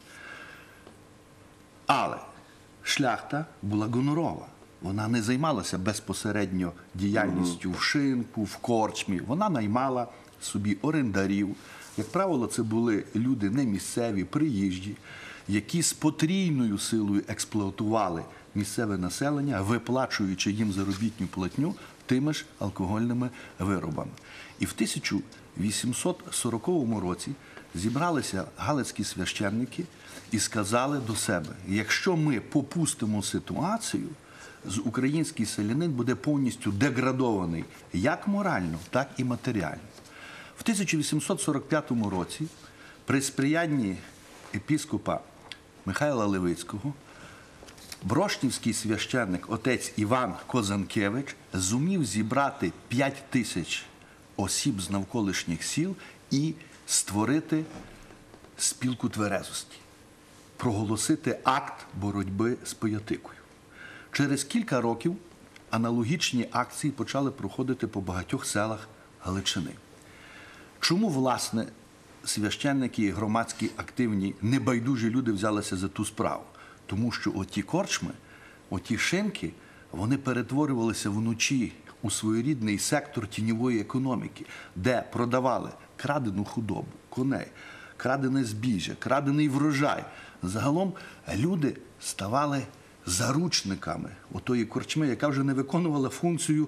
Але шляхта була гонорова. Вона не займалася безпосередньо діяльністю в шинку, в корчмі. Вона наймала собі орендарів. Як правило, це були люди не місцеві, приїжджі, які з потрійною силою експлуатували місцеве населення, виплачуючи їм заробітну платню тими ж алкогольними виробами. І в 1840 році зібралися галицькі священники і сказали до себе, якщо ми попустимо ситуацію, український селянин буде повністю деградований як морально, так і матеріально. В 1845 році при сприянні епіскопа Михайла Левицького брошнівський священник отець Іван Козанкевич зумів зібрати 5 тисяч осіб з навколишніх сіл і створити спілку тверезості, проголосити акт боротьби з пиятикою. Через кілька років аналогічні акції почали проходити по багатьох селах Галичини. Чому, власне, священники і громадські активні, небайдужі люди взялися за ту справу? Тому що оті корчми, оті шинки, вони перетворювалися вночі у своєрідний сектор тіньової економіки, де продавали крадену худобу, коней, крадене збіжжя, крадений врожай. Загалом люди ставали заручниками отої корчми, яка вже не виконувала функцію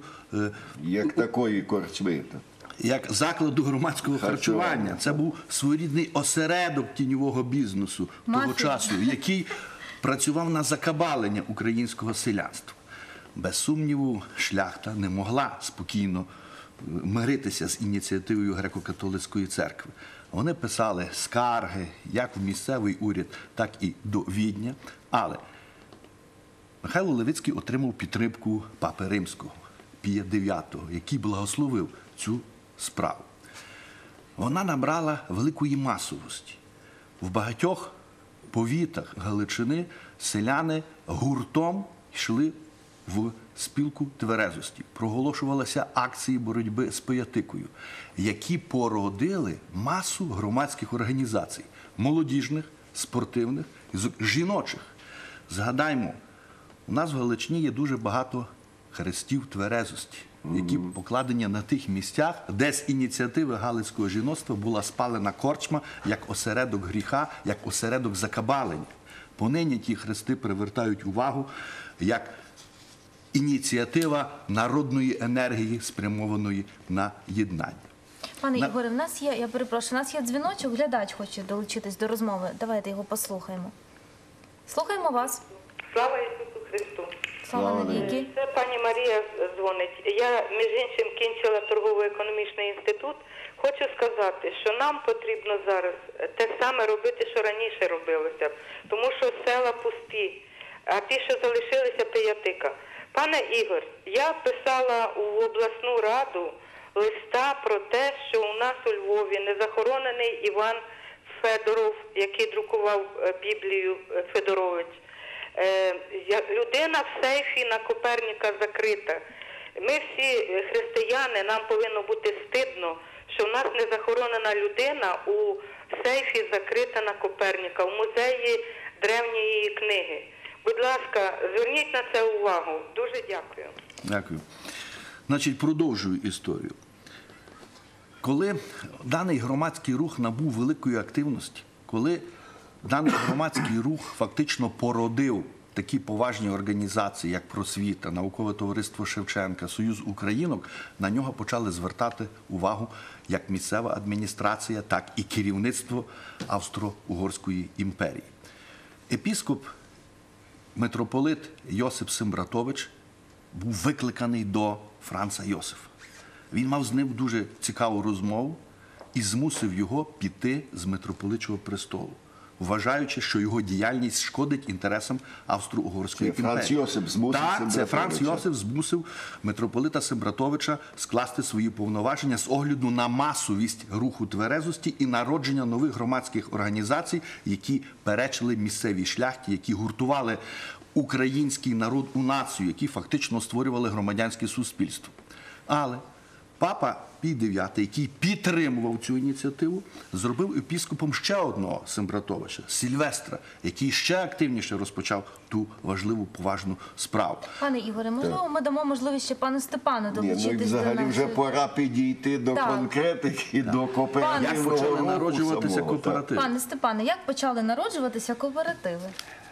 як такої корчми.
Як закладу громадського харчування. Це був своєрідний осередок тіньового бізнесу того часу, який працював на закабалення українського селянства. Без сумніву, шляхта не могла спокійно миритися з ініціативою греко-католицької церкви. Вони писали скарги як в місцевий уряд, так і до Відня. Але Михайло Левицький отримав підтримку Папи Римського, Пія IX, який благословив цю справу. Вона набрала великої масовості. В багатьох повітах Галичини селяни гуртом йшли в спілку тверезості. Проголошувалися акції боротьби з пиятикою, які породили масу громадських організацій – молодіжних, спортивних, жіночих. Згадаймо, у нас в Галичині є дуже багато хрестів тверезості, які покладені на тих місцях, де з ініціативи галицького жіноцтва була спалена корчма як осередок гріха, як осередок закабалення. Понині ті хрести привертають увагу як ініціатива народної енергії, спрямованої на єднання.
Пане Ігоре, в нас є, я перепрошую, у нас є дзвіночок, глядач хоче долучитись до розмови. Давайте його послухаємо. Слухаємо вас.
Слава Ісусу Христу!
Слава навіки!
Це пані Марія дзвонить. Я, між іншим, кінчила торгово-економічний інститут. Хочу сказати, що нам потрібно зараз те саме робити, що раніше робилося. Тому що села пусті, а ті, що залишилися, пиятика. Пане Ігор, я писала в обласну раду листа про те, що у нас у Львові незахоронений Іван Федоров, який друкував Біблію Федорович. Людина в сейфі на Коперніка закрита. Ми всі християни, нам повинно бути стидно, що в нас незахоронена людина у сейфі закрита на Коперніка, в музеї древньої книги. Будь ласка, зверніть на це увагу. Дуже дякую.
Дякую. Значить, продовжую історію. Коли даний громадський рух набув великої активності, коли даний громадський рух фактично породив такі поважні організації, як «Просвіта», Наукове товариство Шевченка, Союз Українок, на нього почали звертати увагу як місцева адміністрація, так і керівництво Австро-Угорської імперії. Епіскоп митрополит Йосип Симбратович був викликаний до Франца Йосифа. Він мав з ним дуже цікаву розмову і змусив його піти з митрополичого престолу, вважаючи, що його діяльність шкодить інтересам Австро-Угорської імперії.
Франц Йосип змусив
Так, це Франц Йосип змусив митрополита Симбратовича скласти свої повноваження з огляду на масовість руху тверезості і народження нових громадських організацій, які перечили місцевій шляхті, які гуртували український народ у націю, які фактично створювали громадянське суспільство. Але Папа Пій IX, який підтримував цю ініціативу, зробив епіскопом ще одного Симбратовича – Сільвестра, який ще активніше розпочав ту важливу, поважну справу.
Пане Ігоре, можливо, ми дамо можливість ще пану Степану долучитись до нашої...
Взагалі вже пора підійти до конкретики, до кооперативного руху.
Як почали народжуватися кооперативи?
Пане Степане, як почали народжуватися кооперативи?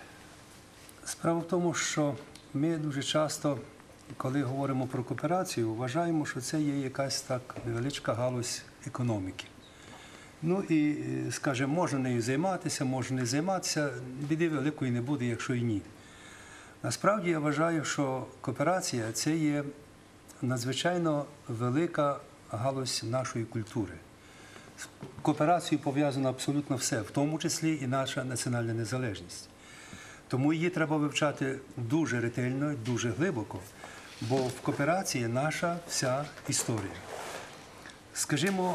Справа в тому, що ми дуже часто, коли говоримо про кооперацію, вважаємо, що це є якась так невеличка галузь економіки. Ну і, скажімо, можна нею займатися, можна не займатися, біди великої не буде, якщо і ні. Насправді я вважаю, що кооперація – це є надзвичайно велика галузь нашої культури. З кооперацією пов'язано абсолютно все, в тому числі і наша національна незалежність. Тому її треба вивчати дуже ретельно, дуже глибоко, бо в кооперації наша вся історія. Скажімо,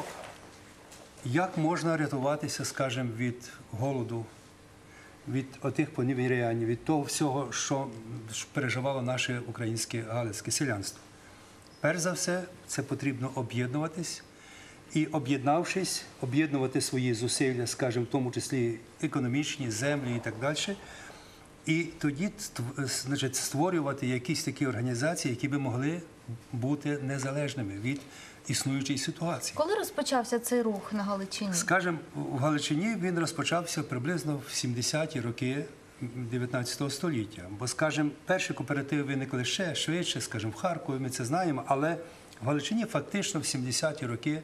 як можна рятуватися, скажімо, від голоду, від отих поневірянь, від того всього, що переживало наше українське галицьке селянство? Перш за все, це потрібно об'єднуватись і, об'єднавшись, об'єднувати свої зусилля, скажімо, в тому числі економічні, землі і так далі, і тоді, значить, створювати якісь такі організації, які би могли бути незалежними від існуючої ситуації.
Коли розпочався цей рух на Галичині?
Скажімо, в Галичині він розпочався приблизно в 70-ті роки 19 століття. Бо, скажімо, перші кооперативи виникли ще швидше, скажімо, в Харкові, ми це знаємо, але в Галичині фактично в 70-ті роки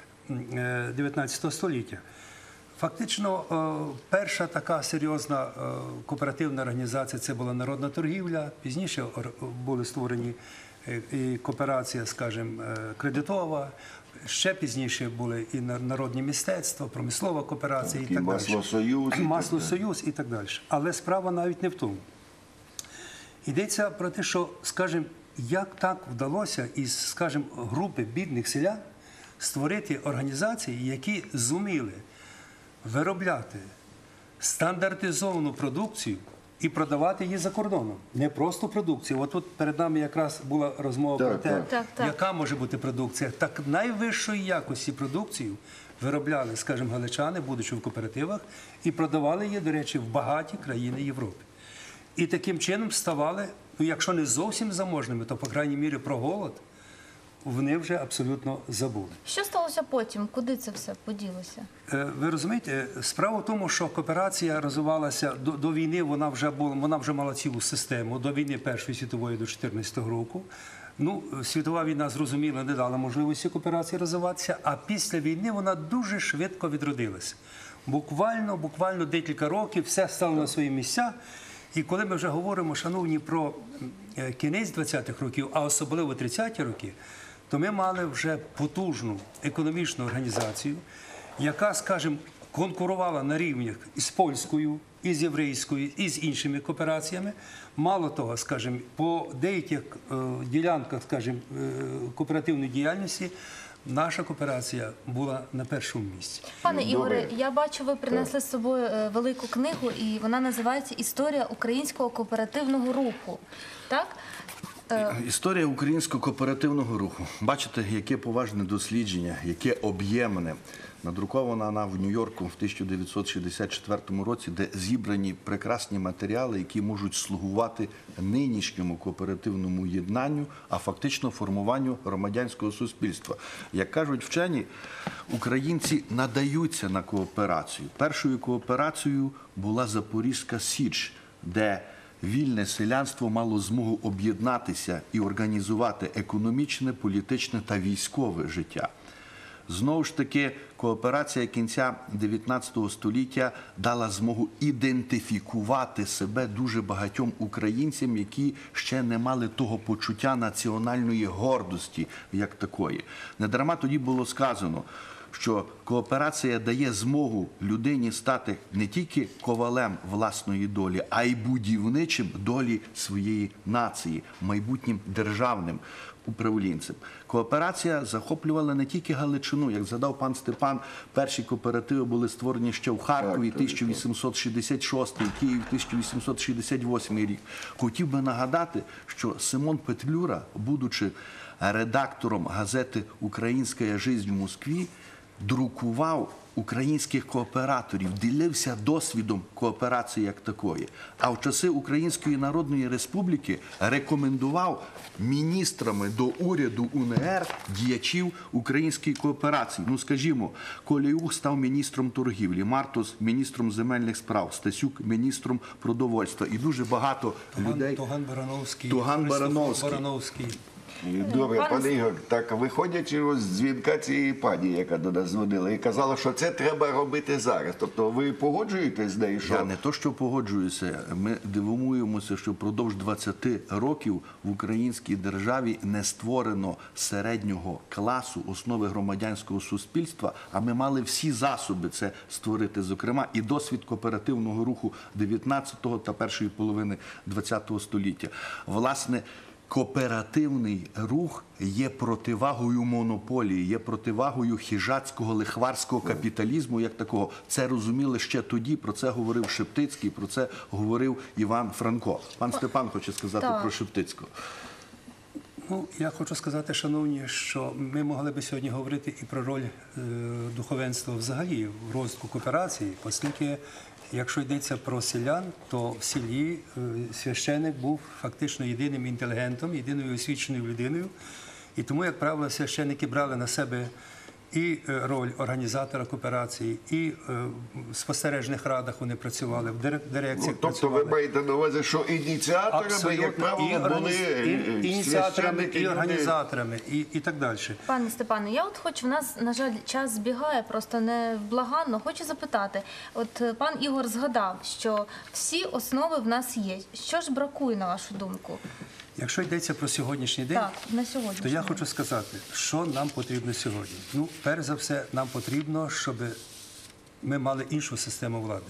19 століття. Фактично, перша така серйозна кооперативна організація – це була народна торгівля. Пізніше були створені і кооперація, скажімо, кредитова. Ще пізніше були і народні мистецтва, промислова кооперація і так далі.
Маслосоюз.
Маслосоюз і так далі. Але справа навіть не в тому. Йдеться про те, що, скажімо, як так вдалося із, скажімо, групи бідних селян створити організації, які зуміли виробляти стандартизовану продукцію і продавати її за кордоном. Не просто продукцію. От тут перед нами якраз була розмова про те, яка може бути продукція. Так найвищої якості продукцію виробляли, скажімо, галичани, будучи в кооперативах, і продавали її, до речі, в багаті країни Європи. І таким чином ставали, ну, якщо не зовсім заможними, то, по крайній мірі, про голод вони вже абсолютно забули.
Що сталося потім? Куди це все поділося?
Ви розумієте, справа в тому, що кооперація розвивалася до війни, вона вже мала цілу систему, до війни Першої світової до 2014 року. Ну, світова війна, зрозуміло, не дала можливості кооперації розвиватися, а після війни вона дуже швидко відродилася. Буквально декілька років все стало на свої місця. І коли ми вже говоримо, шановні, про кінець 20-х років, а особливо 30-ті роки, то ми мали вже потужну економічну організацію, яка, скажімо, конкурувала на рівнях із польською, із єврейською, і з іншими коопераціями. Мало того, скажімо, по деяких ділянках, скажімо, кооперативної діяльності наша кооперація була на першому місці.
Пане Ігоре, я бачу, ви принесли з собою велику книгу, і вона називається «Історія українського кооперативного руху». Так?
Історія українського кооперативного руху. Бачите, яке поважне дослідження, яке об'ємне. Надрукована вона в Нью-Йорку в 1964 році, де зібрані прекрасні матеріали, які можуть слугувати нинішньому кооперативному єднанню, а фактично формуванню громадянського суспільства. Як кажуть вчені, українці надаються на кооперацію. Першою кооперацією була Запорізька Січ, де вільне селянство мало змогу об'єднатися і організувати економічне, політичне та військове життя. Знову ж таки, кооперація кінця 19 століття дала змогу ідентифікувати себе дуже багатьом українцям, які ще не мали того почуття національної гордості як такої. Недарма тоді було сказано, що кооперація дає змогу людині стати не тільки ковалем власної долі, а й будівничим долі своєї нації, майбутнім державним управлінцем. Кооперація захоплювала не тільки Галичину. Як згадав пан Степан, перші кооперативи були створені ще в Харкові 1866, Київ 1868 рік. Хотів би нагадати, що Симон Петлюра, будучи редактором газети «Українська жизнь» в Москві, друкував українських кооператорів, ділився досвідом кооперації як такої. А в часи Української Народної Республіки рекомендував міністрами до уряду УНР діячів української кооперації. Ну, скажімо, Коліюх став міністром торгівлі, Мартос – міністром земельних справ, Стасюк – міністром продовольства. І дуже багато людей...
Туган Барановський.
Добре, пане Ігор, так виходячи з дзвінка цієї пані, яка до нас дзвонила, і казала, що це треба робити зараз. Тобто ви погоджуєтесь з нею?
Я не то, що погоджуюся. Ми дивуємося, що впродовж 20 років в українській державі не створено середнього класу, основи громадянського суспільства, а ми мали всі засоби це створити, зокрема, і досвід кооперативного руху 19-го та першої половини 20-го століття. Власне, кооперативний рух є противагою монополії, є противагою хижацького, лихварського капіталізму як такого. Це розуміли ще тоді, про це говорив Шептицький, про це говорив Іван Франко. Пан Степан хоче сказати про Шептицького.
Ну, я хочу сказати, шановні, що ми могли би сьогодні говорити і про роль духовенства взагалі в розвитку кооперації, оскільки, якщо йдеться про селян, то в селі священик був фактично єдиним інтелігентом, єдиною освіченою людиною. І тому, як правило, священники брали на себе і роль організатора кооперації, і в спостережних радах вони працювали, в дирекціях
Тобто ви маєте на увазі, що ініціаторами, як правило, були
ініціаторами, і
священники,
організаторами, і так далі.
Пане Степане, я от хочу, в нас, на жаль, час збігає, просто невблаганно. Хочу запитати, от пан Ігор згадав, що всі основи в нас є. Що ж бракує, на вашу думку?
Якщо йдеться про сьогоднішній день,
Так, на сьогодні.
то я хочу сказати, що нам потрібно сьогодні. Ну, перш за все, нам потрібно, щоб ми мали іншу систему влади.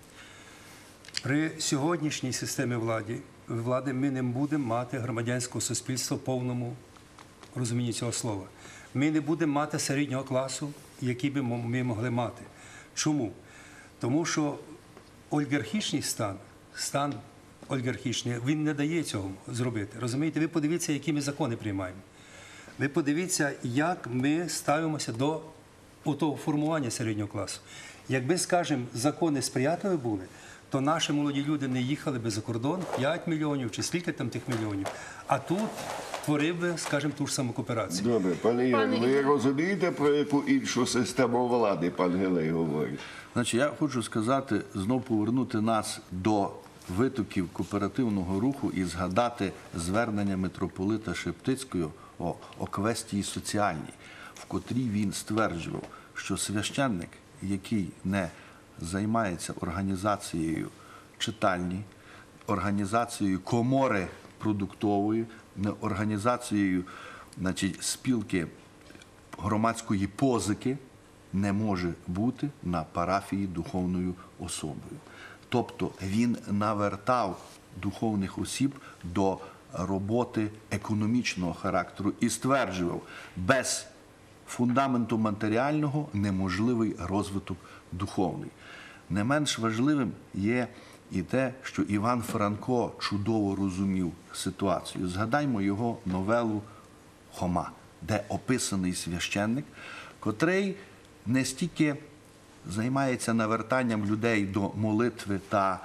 При сьогоднішній системі влади ми не будемо мати громадянського суспільства в повному розумінні цього слова. Ми не будемо мати середнього класу, який би ми могли мати. Чому? Тому що олігархічний стан олігархічний, він не дає цього зробити. Розумієте? Ви подивіться, які ми закони приймаємо. Ви подивіться, як ми ставимося до того формування середнього класу. Якби, скажімо, закони сприятливі були, то наші молоді люди не їхали би за кордон 5 мільйонів чи скільки там тих мільйонів, а тут творив би, скажімо, ту ж саму кооперацію.
Добре, пане Ігор, ви розумієте, про яку іншу систему влади пан Гелей говорить?
Значить, я хочу сказати, знов повернути нас до витоків кооперативного руху і згадати звернення митрополита Шептицького о квестії соціальній, в котрій він стверджував, що священник, який не займається організацією читальні, організацією комори продуктової, організацією, значить, спілки громадської позики, не може бути на парафії духовною особою. Тобто він навертав духовних осіб до роботи економічного характеру і стверджував, без фундаменту матеріального неможливий розвиток духовний. Не менш важливим є і те, що Іван Франко чудово розумів ситуацію. Згадаймо його новелу «Хома», де описаний священник, котрий не стільки займається навертанням людей до молитви та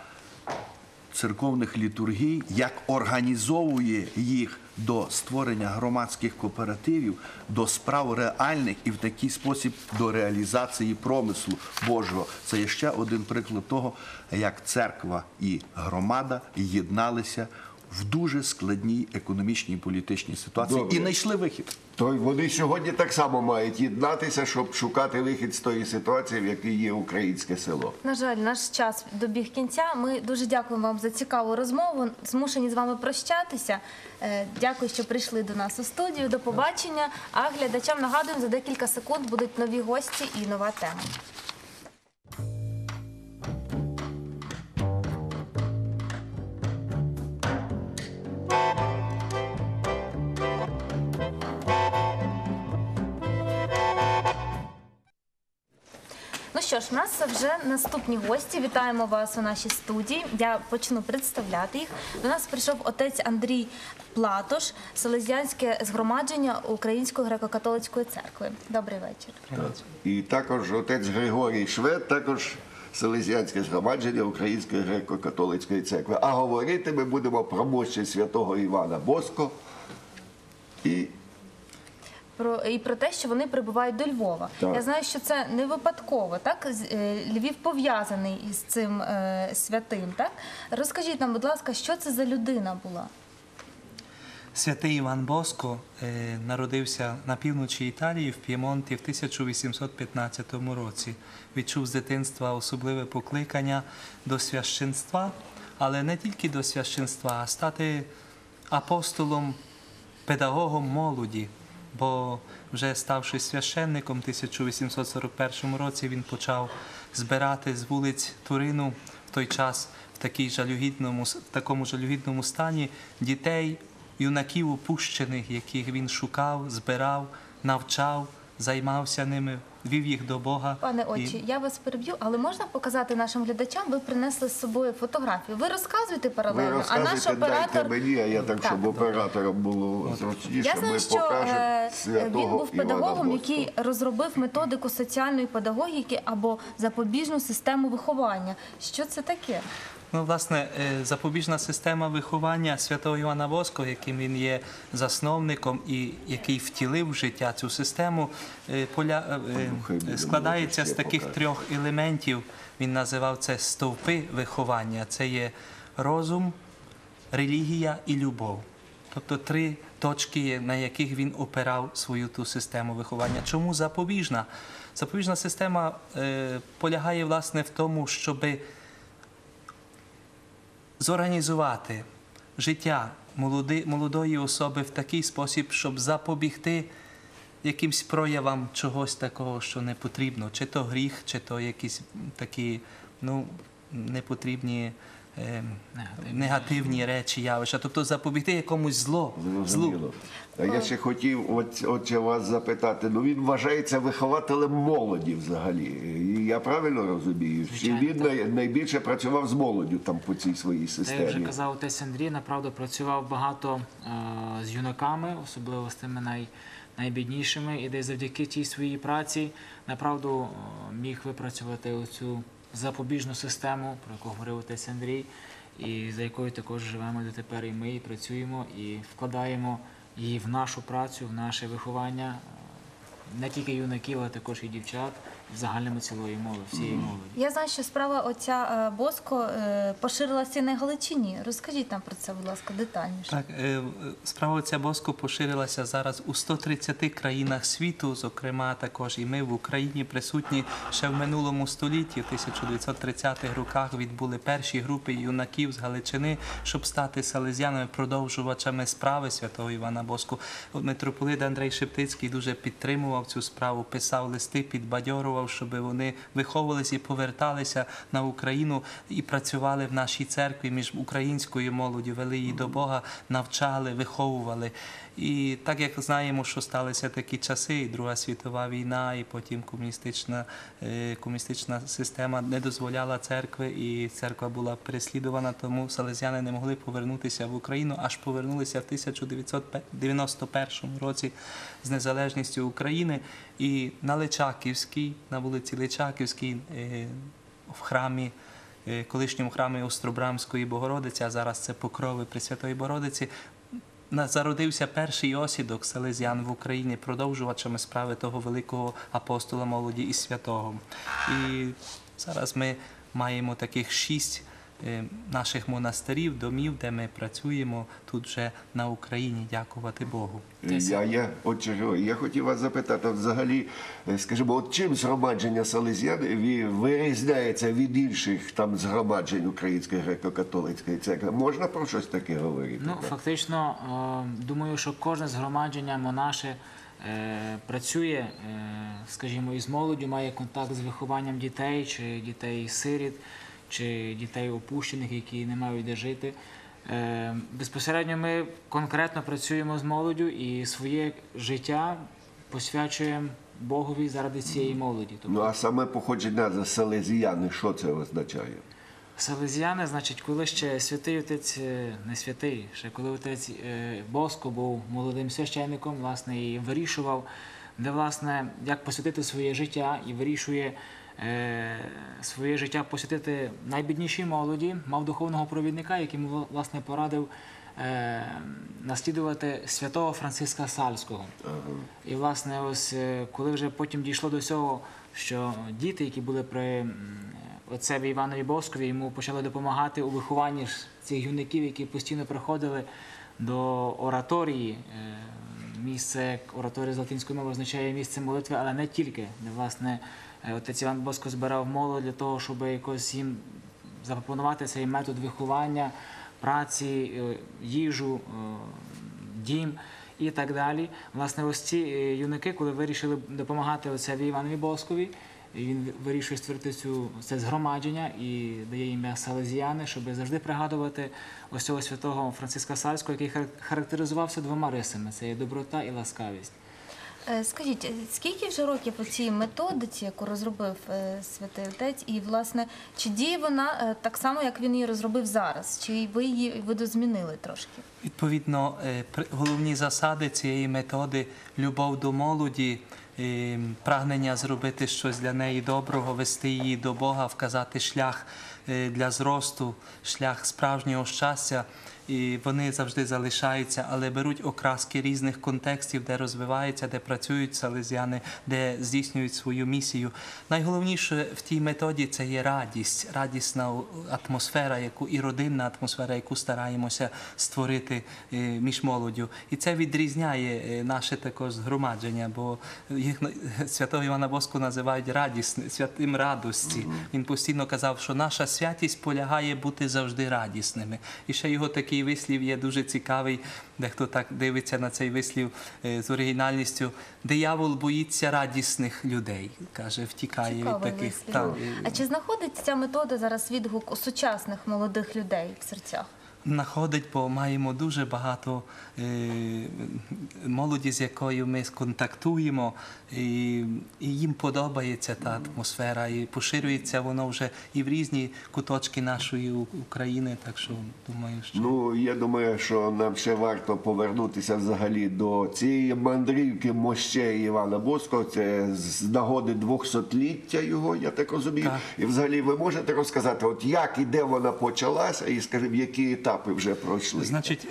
церковних літургій, як організовує їх до створення громадських кооперативів, до справ реальних і в такий спосіб до реалізації промислу Божого. Це є ще один приклад того, як церква і громада єдналися в дуже складній економічній і політичній ситуації і знайшли вихід.
То вони сьогодні так само мають єднатися, щоб шукати вихід з тої ситуації, в якій є українське село.
На жаль, наш час добіг кінця. Ми дуже дякуємо вам за цікаву розмову. Змушені з вами прощатися. Дякую, що прийшли до нас у студію. До побачення. А глядачам нагадуємо, за декілька секунд будуть нові гості і нова тема. Ну що ж, у нас вже наступні гості. Вітаємо вас у нашій студії. Я почну представляти їх. До нас прийшов отець Андрій Платош, Селезіанське згромадження Української греко-католицької церкви. Добрий вечір.
І також отець Григорій Швед, також Селезіанське згромадження Української греко-католицької церкви. А говорити ми будемо про мощі святого Івана Боско і
про те, що вони прибувають до Львова.
Так.
Я знаю, що це не випадково, так? Львів пов'язаний із цим святим, так? Розкажіть нам, будь ласка, що це за людина була?
Святий Іван Боско народився на півночі Італії, в П'ємонті, в 1815 році. Відчув з дитинства особливе покликання до священства, але не тільки до священства, а стати апостолом, педагогом молоді. Бо вже ставши священником в 1841 році, він почав збирати з вулиць Турину в той час в такому жалюгідному стані дітей, юнаків опущених, яких він шукав, збирав, навчав, займався ними, вів їх до Бога.
Пане
І-
Отче, я вас переб'ю, але можна показати нашим глядачам? Ви принесли з собою фотографію. Ви розказуєте
Ви
паралельно, а наш
розказуєте, дайте
оператор...
мені, а я так,
Так.
щоб операторам було зручніше,
Я знаю,
ми
що
покажемо
він
святого
був
Івана
педагогом,
Боско.
який розробив методику соціальної педагогіки або запобіжну систему виховання. Що це таке?
Ну, власне, запобіжна система виховання святого Івана Боско, яким він є засновником і який втілив в життя цю систему, складається з таких трьох елементів. Він називав це стовпи виховання. Це є розум, релігія і любов. Тобто три точки, на яких він опирав свою ту систему виховання. Чому запобіжна? Запобіжна система полягає, власне, в тому, щоби зорганізувати життя молодої особи в такий спосіб, щоб запобігти якимсь проявам чогось такого, що не потрібно. Чи то гріх, чи то якісь такі непотрібні негативні речі, явища. Тобто запобігти якомусь злу.
Зрозуміло. А я ще хотів отче вас запитати, ну він вважається вихователем молоді взагалі. І я правильно розумію? Чи він найбільше працював з молоддю там по цій своїй
Та, як вже
системі?
казав отець Андрій, направду працював багато з юнаками, особливо з тими найбіднішими, і десь завдяки тій своїй праці, направду міг випрацювати оцю запобіжну систему, про яку говорив отець Андрій, і за якою також живемо дотепер і ми, і працюємо, і вкладаємо її в нашу працю, в наше виховання, не тільки юнаків, але також і дівчат, в загальному цілої молоді, всієї молоді.
Я знаю, що справа отця Боско поширилася і на Галичині. Розкажіть нам про це, будь ласка, детальніше.
Так, справа отця Боско поширилася зараз у 130 країнах світу, зокрема також і ми в Україні присутні. Ще в минулому столітті, в 1930-х роках, відбули перші групи юнаків з Галичини, щоб стати салезіянами, продовжувачами справи святого Івана Боско. Митрополит Андрей Шептицький дуже підтримував цю справу, писав листи, підбадьорував, щоб вони виховувалися і поверталися на Україну і працювали в нашій церкві між українською молоддю, вели її до Бога, навчали, виховували. І так як знаємо, що сталися такі часи, і Друга світова війна, і потім комуністична система не дозволяла церкви, і церква була переслідувана, тому салезіяни не могли повернутися в Україну, аж повернулися в 1991 році з незалежністю України. І на Личаківській, на вулиці Личаківській, в храмі, колишньому храмі Остробрамської Богородиці, а зараз це Покрови Пресвятої Богородиці, зародився перший осідок салезіян в Україні, продовжувачами справи того великого апостола молоді і святого. І зараз ми маємо таких 6 наших монастирів, домів, де ми працюємо тут вже на Україні, дякувати Богу.
Я хотів вас запитати, взагалі, скажімо, от чим згромадження салезіян вирізняється від інших там згромаджень Української греко-католицької церкви? Можна про щось таке говорити?
Ну, фактично, думаю, що кожне згромадження монаше працює, скажімо, із молоддю, має контакт з вихованням дітей, чи дітей-сиріт, чи дітей опущених, які не мають де жити. Безпосередньо ми конкретно працюємо з молоддю і своє життя посвячуємо Богові заради цієї молоді.
Ну, а саме походження салезіяни, що це означає?
Салезіяни, значить, коли ще святий отець, не святий, ще коли отець Боско був молодим священником, власне, і вирішував, де, власне, як посвятити своє життя, і вирішує своє життя посвятити найбіднішій молоді, мав духовного провідника, який йому, власне, порадив наслідувати святого Франциска Сальського. І, власне, ось коли вже потім дійшло до цього, що діти, які були при отцеві Іванові Боскові, йому почали допомагати у вихованні цих юнаків, які постійно приходили до ораторії. Місце ораторії з латинської мови означає місце молитви, але не тільки, де, власне, отець Іван Боско збирав молодь для того, щоб якось їм запропонувати цей метод виховання, праці, їжу, дім і так далі. Власне, ось ці юнаки, коли вирішили допомагати отцеві Іванові Боскові, він вирішує створити це згромадження і дає ім'я Салезіяни, щоб завжди пригадувати ось цього святого Франциска Сальського, який характеризувався 2 рисами – це є доброта і ласкавість.
Скажіть, скільки вже років у цій методиці, яку розробив Святий Отець, і, власне, чи діє вона так само, як він її розробив зараз? Чи ви її видозмінили трошки?
Відповідно, головні засади цієї методи – любов до молоді, прагнення зробити щось для неї доброго, вести її до Бога, вказати шлях для зросту, шлях справжнього щастя. І вони завжди залишаються, але беруть окраски різних контекстів, де розвиваються, де працюють салезіани, де здійснюють свою місію. Найголовніше в тій методі – це є радість, радісна атмосфера, і родинна атмосфера, яку стараємося створити між молоддю. І це відрізняє наше також згромадження, бо їх святого Івана Боского називають святим радості. Він постійно казав, що наша святість полягає бути завжди радісними. І ще його такий вислів є дуже цікавий, дехто так дивиться на цей вислів з оригінальністю. Диявол боїться радісних людей, каже, втікає від таких.
А чи знаходить ця метода зараз відгук у сучасних молодих людей в серцях?
Знаходить, бо маємо дуже багато молоді, з якою ми контактуємо, і їм подобається та атмосфера, і поширюється воно вже і в різні куточки нашої України, так що думаю, що...
Ну, я думаю, що нам ще варто повернутися взагалі до цієї мандрівки мощей Івана Боского, це з нагоди 200-ліття його, я так розумію. Так. І взагалі ви можете розказати, от як і де вона почалася, і, скажімо, які етапи вже пройшли?
Значить,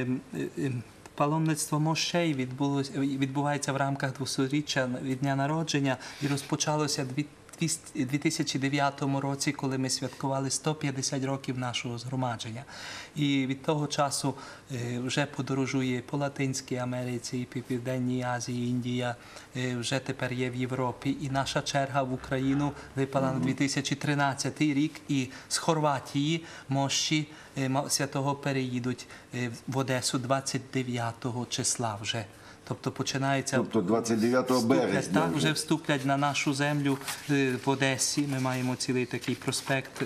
паломництво мощей відбувається в рамках 200-річчя від дня народження і розпочалося у 2009 році, коли ми святкували 150 років нашого згромадження. І від того часу вже подорожує по Латинській Америці, і по Південній Азії, Індія, вже тепер є в Європі. І наша черга в Україну випала на 2013 рік, і з Хорватії мощі святого переїдуть в Одесу 29 числа вже. Тобто починається...
Тобто 29 березня.
Так, вже вступлять на нашу землю в Одесі. Ми маємо цілий такий проспект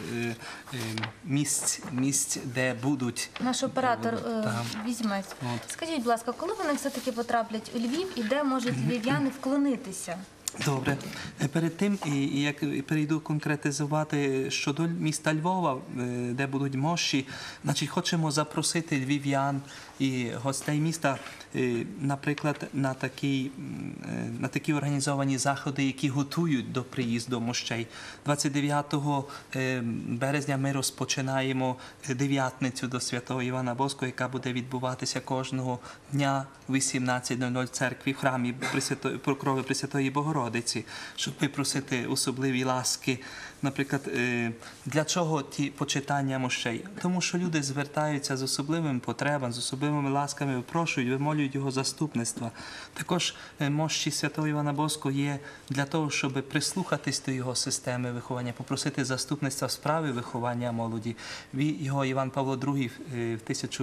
місць, де будуть...
Наш оператор візьме. Скажіть, будь ласка, коли вони все-таки потраплять у Львів і де можуть львів'яни вклонитися?
Добре. Перед тим, як перейду конкретизувати щодо міста Львова, де будуть мощі, значить, хочемо запросити львів'ян і гостей міста, наприклад, на такі організовані заходи, які готують до приїзду мощей. 29 березня ми розпочинаємо дев'ятницю до святого Івана Боского, яка буде відбуватися кожного дня в 18:00 в церкві, в храмі Покрови Пресвятої Богородиці, щоб випросити особливі ласки. Наприклад, для чого ті почитання мощей? Тому що люди звертаються з особливими потребами, з особливими ласками, випрошують, вимолюють його заступництва. Також мощі святого Івана Боского є для того, щоб прислухатись до його системи виховання, попросити заступництва в справі виховання молоді. Його Іван Павло II в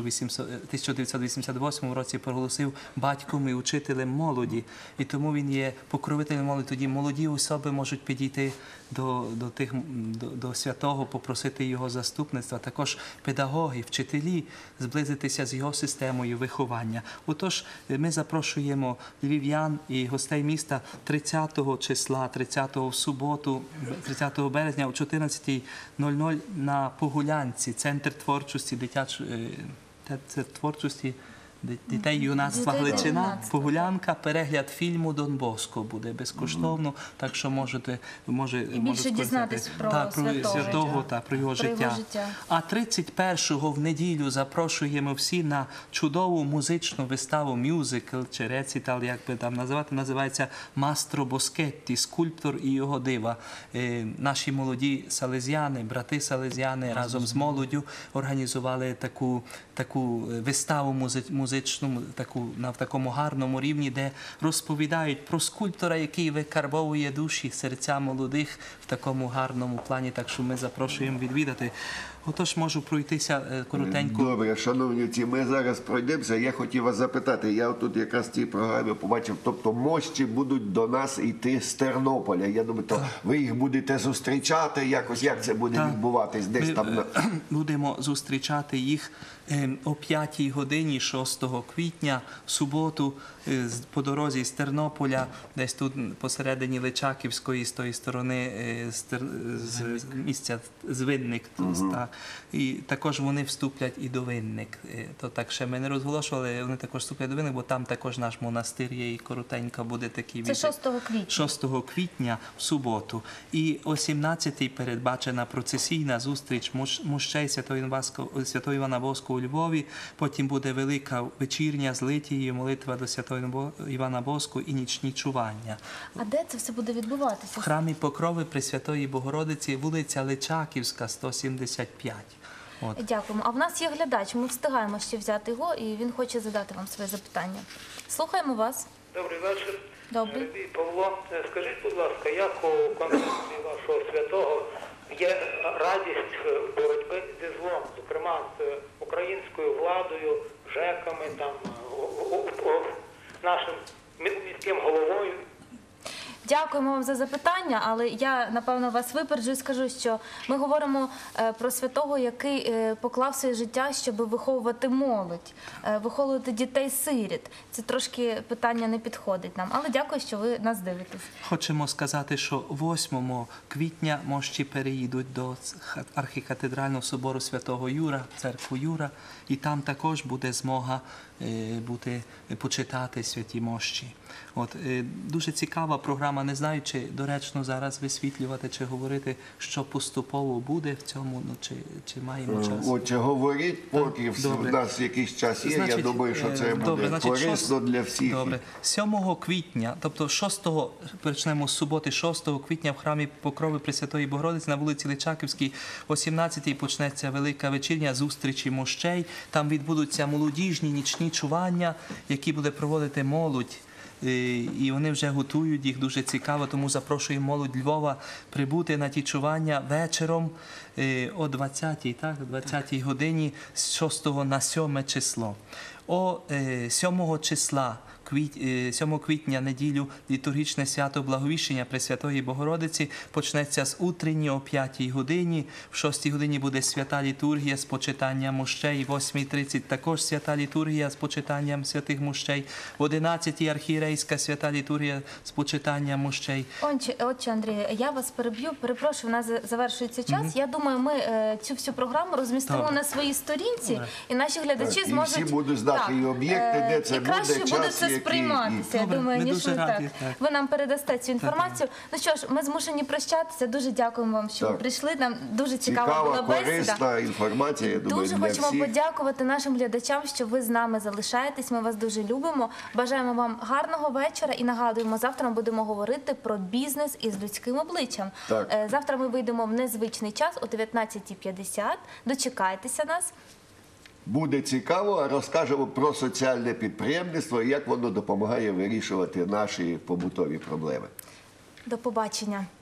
1988 році проголосив батьком і учителем молоді. І тому він є покровителем молоді. Тоді молоді особи можуть підійти до святого, попросити його заступництва, також педагоги, вчителі, зблизитися з його системою виховання. Отож, ми запрошуємо львів'ян і гостей міста 30 числа, 30 в суботу, 30 березня о 14:00 на Погулянці, Центр творчості, дітей юнацтва Гличина, Погулянка, перегляд фільму «Дон Боско» буде безкоштовно, так що можете
більше дізнатися про
святого та про його життя. А 31-го в неділю запрошуємо всі на чудову музичну виставу, мюзикл чи рецитал, як би там називати, називається «Мастро Боскетті», скульптор і його дива. Наші молоді салезіани, брати салезіани разом з молоддю організували таку виставу музичну, в такому гарному рівні, де розповідають про скульптора, який викарбовує душі, серця молодих в такому гарному плані, так що ми запрошуємо відвідати. Отож, можу пройтися коротенько.
Добре, шановні ці, ми зараз пройдемося. Я хотів вас запитати, я тут якраз в цій програмі побачив, тобто мощі будуть до нас йти з Тернополя. Я думаю, то ви їх будете зустрічати якось, як це буде відбуватись десь там?
Будемо зустрічати їх о 5 годині 6 квітня в суботу по дорозі з Тернополя, десь тут посередині Личаківської, з тої сторони, з місця Звинник. І також вони вступлять і до Винник. То так ще ми не розголошували, вони також вступлять до Винник, бо там також наш монастир є і коротенько буде такий
Це 6 квітня.
6 квітня в суботу. І о 17-й передбачена процесійна зустріч мощей Святого Івана Боского у Львові. Потім буде велика вечірня з литією, молитва до Святого Івана Боского і нічні чування.
А де це все буде відбуватися?
В храмі Покрови Пресвятої Богородиці, вулиця Личаківська, 175.
Дякуємо. А в нас є глядач, ми встигаємо ще взяти його, і він хоче задати вам своє запитання. Слухаємо вас.
Добрий вечір.
Добрий.
Павло, скажіть, будь ласка, як у концепції вашого святого є радість боротьби зі злом, зокрема з українською владою, ЖЕКами, там, нашим міським головою?
Дякуємо вам за запитання, але я, напевно, вас випереджу і скажу, що ми говоримо про святого, який поклав своє життя, щоб виховувати молодь, виховувати дітей-сиріт. Це трошки питання не підходить нам, але дякую, що ви нас дивитесь.
Хочемо сказати, що 8 квітня мощі переїдуть до архікатедрального собору Святого Юра, церкву Юра, і там також буде змога почитати святі мощі. Дуже цікава програма, не знаю, чи доречно зараз висвітлювати, чи говорити, що поступово буде в цьому, чи маємо час.
Отже, говоріть, поки в нас якийсь час є, я думаю, що це буде корисно для всіх.
Добре. 7 квітня, тобто 6-го, почнемо з суботи, 6 квітня в храмі Покрови Пресвятої Богородиці на вулиці Личаківській о 17-й почнеться велика вечірня зустрічі мощей. Там відбудуться молодіжні нічні чування, які буде проводити молодь. І вони вже готують їх, дуже цікаво, тому запрошуємо молодь Львова прибути на ті чування вечором о 20-й, так, о 20-й годині з 6 на 7 число. О 7 числа 7 квітня, неділю, літургічне свято Благовіщення Пресвятої Богородиці почнеться з утренні о 5 годині. В 6 годині буде свята літургія з почитанням мощей. В 8:30 також свята літургія з почитанням святих мощей. В 11 архієрейська свята літургія з почитанням мощей.
Отче Андрію, я вас перепрошую, у нас завершується час. Я думаю, ми цю всю програму розмістимо на своїй сторінці, і наші глядачі зможуть...
І всі будуть знати і об'єкти, де це буде, час,
сприйматися, я думаю, ніж ми так. Ви нам передасте цю інформацію. Ну що ж, ми змушені прощатися. Дуже дякуємо вам, що ви прийшли. Нам дуже цікава була бесіда.
Корисна інформація, я думаю,
дуже хочемо подякувати нашим глядачам, що ви з нами залишаєтесь. Ми вас дуже любимо. Бажаємо вам гарного вечора і нагадуємо, завтра ми будемо говорити про бізнес із людським обличчям. Завтра ми вийдемо в незвичний час о 19:50. Дочекайтеся нас.
Буде цікаво, розкажемо про соціальне підприємництво і як воно допомагає вирішувати наші побутові проблеми.
До побачення.